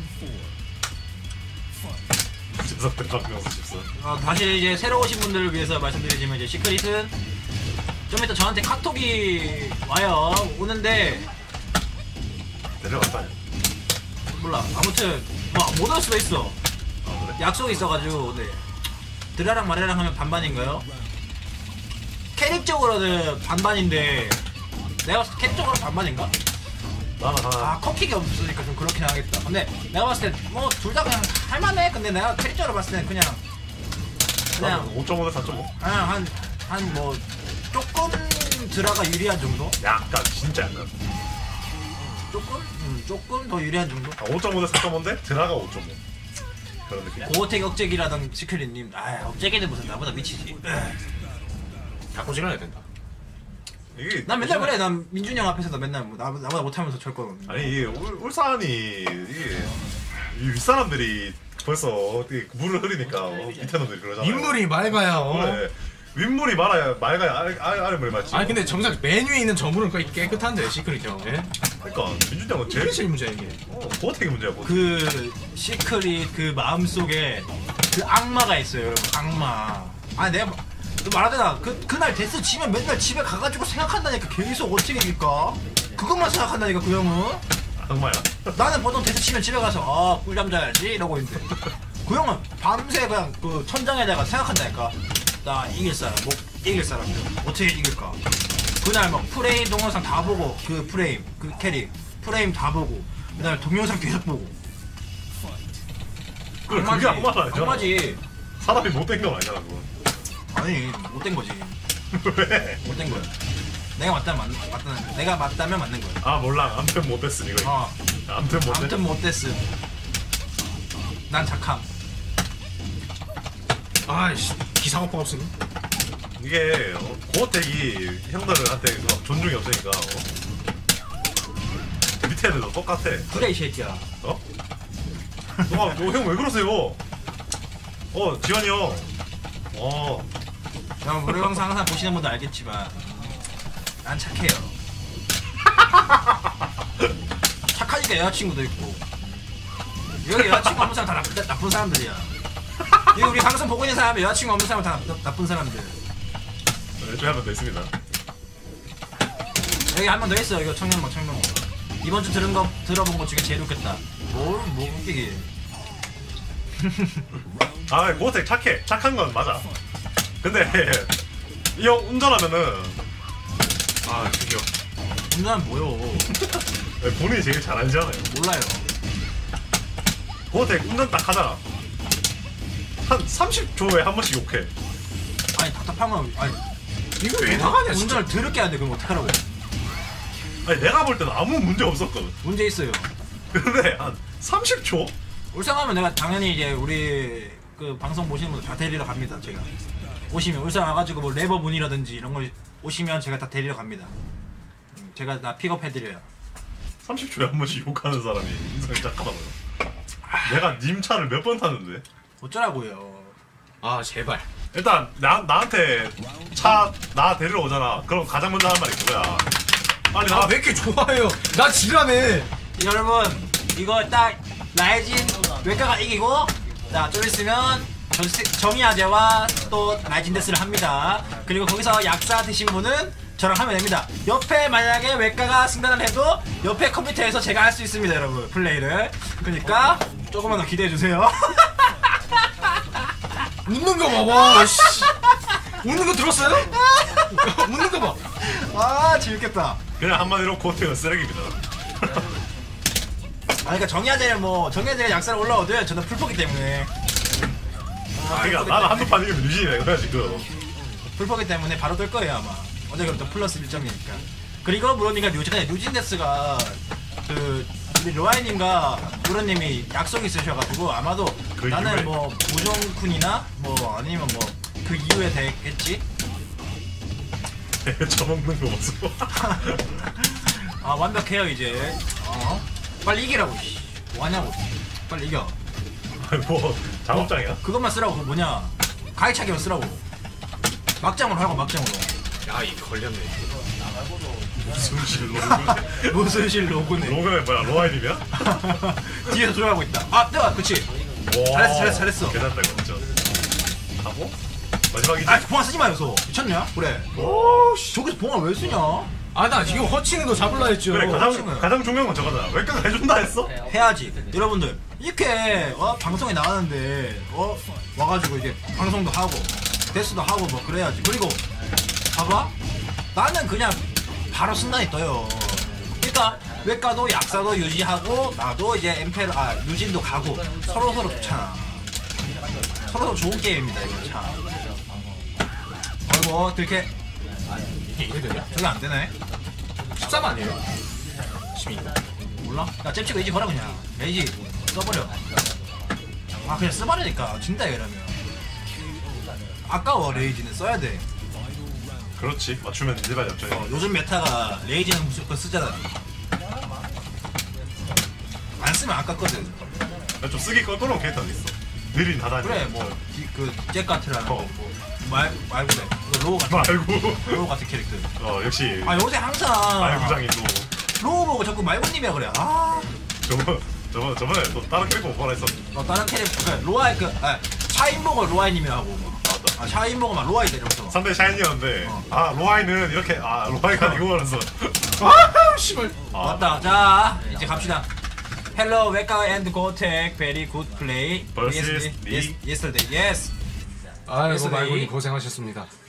S1: 재석대 박명수 십사.
S2: 어, 다시 이제 새로 오신 분들을 위해서 말씀드리지만 이제 시크릿은 좀 이따 저한테 카톡이 와요. 오는데
S1: 내려갔다냐?
S2: 몰라. 아무튼 뭐 못 올 수도 있어.
S1: 아 그래?
S2: 약속이 있어가지고. 네. 드라랑 마레랑 하면 반반인가요? 캐릭적으로는 반반인데 내가 봤을 때 캐릭적으로 반반인가?
S1: 나는
S2: 아
S1: 하나
S2: 커킥이 없으니까 좀 그렇긴 하겠다. 근데 내가 봤을 때 뭐 둘 다 그냥 할만해. 근데 내가 캐릭적으로 봤을 때는 그냥 그냥
S1: 오 점 오에서 사 점 오.
S2: 그냥 한 한 뭐 조금 드라가 유리한 정도?
S1: 약간 진짜 약간.
S2: 조금? 음, 조금 더 유리한 정도?
S1: 아, 오 점 오 대 사 점 오인데 드라가 오 점 오. 그런 느낌.
S2: 고어텍 억제기라던 시크릿님, 아 억제기는 무슨 나보다 미치지.
S3: 바꾸지는 된다.
S1: 이게
S2: 난 맨날 그래. 난 민준이 형 앞에서도 맨날 뭐 나, 나보다 못하면서 철거.
S1: 아니 이게 울, 울산이 이게 이 윗사람들이 벌써 이게 물을 흐리니까 어, 밑에 놈들이 그러잖아요.
S3: 인물이 맑아요.
S1: 그래. 윗물이 말아야 맑아야 아래, 아래, 아래물이 맑지.
S3: 아니 근데 정작 맨 위에 있는 저 물은 거의 깨끗한데 시크릿 형. 예?
S1: 그러니까 민준이 형은 제일
S3: 이게 제일 문제야 이게.
S1: 어, 고어택이 문제야. 뭐.
S2: 그 시크릿 그 마음속에 그 악마가 있어요, 여러분. 악마. 아 내가 너 말하잖아. 그 그날 데스 치면 맨날 집에 가가지고 생각한다니까. 계속 어떻게 이길까? 그것만 생각한다니까 그 형은.
S1: 악마야.
S2: 나는 보통 데스 치면 집에 가서 아 꿀잠 자야지 이러고 있는데 그 형은 밤새 그냥 그 천장에다가 생각한다니까. 나 이길 사람, 뭐 이길 사람들 어떻게 이길까? 그날 막 프레임 동영상 다 보고 그 프레임 그 캐릭 프레임 다 보고 그날 동영상 계속 보고.
S1: 그래, 그게 악마라 아니잖아.
S2: 악마지.
S1: 사람이 못된 건 아니잖아 그건.
S2: 아니 못된 거지.
S1: 왜?
S2: 못된 거야. 내가 맞다면 맞, 맞다는 내가 맞다면 맞는 거야.
S1: 아 몰라. 암튼 못됐음 이거.
S2: 어.
S1: 암튼 못됐.
S2: 아무튼 못됐음. 난 착함.
S3: 아이씨 기사고파 없으니.
S1: 이게 어, 고어택이 형들한테 막 존중이 없으니까 어. 밑에 애들도 똑같아.
S2: 그래 이 새끼야.
S1: 어? 너, 형 왜 그러세요? 어, 지환이 형. 어,
S2: 형 우리 영상 항상 보시는 분도 알겠지만 난 착해요. 착하니까 여자친구도 있고. 여기 여자친구 없는 사람 다 나쁜, 나쁜 사람들이야. 여기 우리 방송 보고 있는 사람이 여자친구 없는 사람 다 나, 나쁜 사람들.
S1: 왼쪽에 한 번 더 있습니다.
S2: 여기 한 번 더 있어. 이거 청년모 청년모. 이번 주 들은 거 들어본 것 중에 제일 웃겼다. 뭘 뭐 웃기게.
S1: 아, 고어택 착해. 착한 건 맞아. 근데 이 형 운전하면은 아, 죽여.
S2: 운전 뭐요?
S1: 본인이 제일 잘 알잖아요.
S2: 몰라요.
S1: 고어택 운전 딱 하잖아. 한 삼십 초에 한 번씩 욕해.
S2: 아니 답답하면 아니
S3: 이거 왜 나가냐 진짜.
S2: 운전을 더럽게 하는데 그럼 어떡하라고?
S1: 아니 내가 볼 때는 아무 문제 없었거든.
S2: 문제 있어요.
S1: 근데 한 삼십 초?
S2: 울산 가면 내가 당연히 이제 우리 그 방송 보시는 분들 다 데리러 갑니다. 제가 오시면 울산 와가지고 뭐 레버 문이라든지 이런 거 오시면 제가 다 데리러 갑니다. 음, 제가 다 픽업해드려요.
S1: 삼십 초에 한 번씩 욕하는 사람이 인성이 착하다고요. 내가 님 차를 몇 번 탔는데?
S2: 어쩌라고요?
S3: 아 제발.
S1: 일단 나, 나한테 차 나 데리러 오잖아. 그럼 가장 먼저 하는 말이 그거야. 빨리
S3: 아
S1: 나와.
S3: 왜 이렇게 좋아해요? 나 지랄해.
S2: 여러분 이거 딱 라이진 외과가 이기고 자 좀 있으면 정, 정의아재와 또 라이진 데스를 합니다. 그리고 거기서 약사 드신 분은 저랑 하면 됩니다. 옆에 만약에 외과가 승단을 해도 옆에 컴퓨터에서 제가 할 수 있습니다 여러분 플레이를. 그러니까 조금만 더 기대해주세요.
S3: 웃는 거 봐봐. 씨. 웃는 거 들었어요? 웃는 거 봐.
S2: 아 재밌겠다.
S1: 그냥 한마디로 고어택은 쓰레기입니다.
S2: 아 그러니까 정의아재는 뭐 정의아재가 약사를 올라오든 저는 풀포기 때문에
S1: 아, 그러니까 나는 한두 판 이기면 유진이네 그래 지금.
S2: 풀포기 때문에 바로 될 거예요 아마. 어제 그럼 또 플러스 일 점이니까. 그리고 무로님과 류진, 류진데스가 그 우리 로아이님과 무로님이 약속이 있으셔가지고 아마도
S1: 그
S2: 나는
S1: 이후에?
S2: 뭐 무종쿤이나 뭐 아니면 뭐 그 이후에 되겠지?
S1: 저먹는 거 보소.
S2: 아 완벽해요 이제. 어? 빨리 이기라고. 씨. 뭐하냐고. 빨리 이겨.
S1: 아니 뭐 작업장이야?
S2: 그것만 쓰라고. 그 뭐냐 가위차기만 쓰라고. 막장으로 하라고 막장으로.
S3: 야 이 걸렸네.
S1: 무슨 실 로그?
S2: 무슨 실 로고네.
S1: 로그는 뭐야 로아이님이야?
S2: 뒤에서 조용하고 있다. 아 뜨거 그치. 잘했어, 잘했어, 잘했어.
S1: 괜찮다 이거 진짜. 하고 마지막이지.
S2: 아 봉화 쓰지 마요서. 미쳤냐? 그래.
S1: 오씨.
S2: 저기서 봉화 왜 쓰냐?
S3: 아 나 지금 허치는 거 잡을라 했죠.
S1: 그래 가장
S2: 지금은.
S1: 가장 중요한 건 저거잖아. 외과가 해준다 했어?
S2: 해야지. 여러분들 이렇게 어? 방송에 나가는데 어? 와가지고 이제 방송도 하고 데스도 하고 뭐 그래야지. 그리고 봐봐. 나는 그냥 바로 순간이 떠요. 그러니까 외과도 약사도 유지하고 나도 이제 엠페르 아 유진도 가고 서로 서로 좋잖아. 서로 서로 좋은 게임입니다 이거 참. 아이고 이렇게
S3: 일 등이야?
S2: 저게 안 되네.
S3: 십삼 아니에요? 십이.
S2: 몰라? 야 잽치고 레이지 걸어 그냥. 레이지 써버려. 아 그냥 써버리니까 진다 이러면. 아까워 레이지는 써야 돼.
S1: 그렇지. 맞추면 일반 역전이.
S2: 어, 요즘 메타가 레이지는 무조건 쓰잖아. 안 쓰면 아깝거든.
S1: 좀 쓰기 껄끄러운 캐릭터가 있어. 느린 다다니.
S2: 그래 뭐그잭 같으라는
S1: 어.
S2: 뭐, 말 말고 그래. 그 로우 같은
S1: 말고.
S2: 로우 같은 캐릭터.
S1: 어 역시.
S2: 아 요새 항상
S1: 말구장이 또.
S2: 로우 보고 자꾸 말구님이라 그래. 아,
S1: 저번 저번 저번에 또 다른 캐릭터 못 보라 했어.
S2: 어, 다른 캐릭터 그 로아이 그 아, 샤인버거 로아이님이라고 뭐.
S1: 맞다.
S2: 아 샤인버거 막 로아이 이러면서.
S1: 상대 샤이니였는데
S2: 어.
S1: 아 로아이는 이렇게 아 로아이가 아니고 그래서
S3: 아, 씨발.
S1: 아,
S2: 맞다. 자 이제 갑시다. Hello, Weka and Gotek. Very good play.
S1: Versus
S2: Yes,
S1: me.
S2: yes, yesterday. Yes.
S3: 아이고
S2: 예스데이.
S3: 말고님 고생하셨습니다.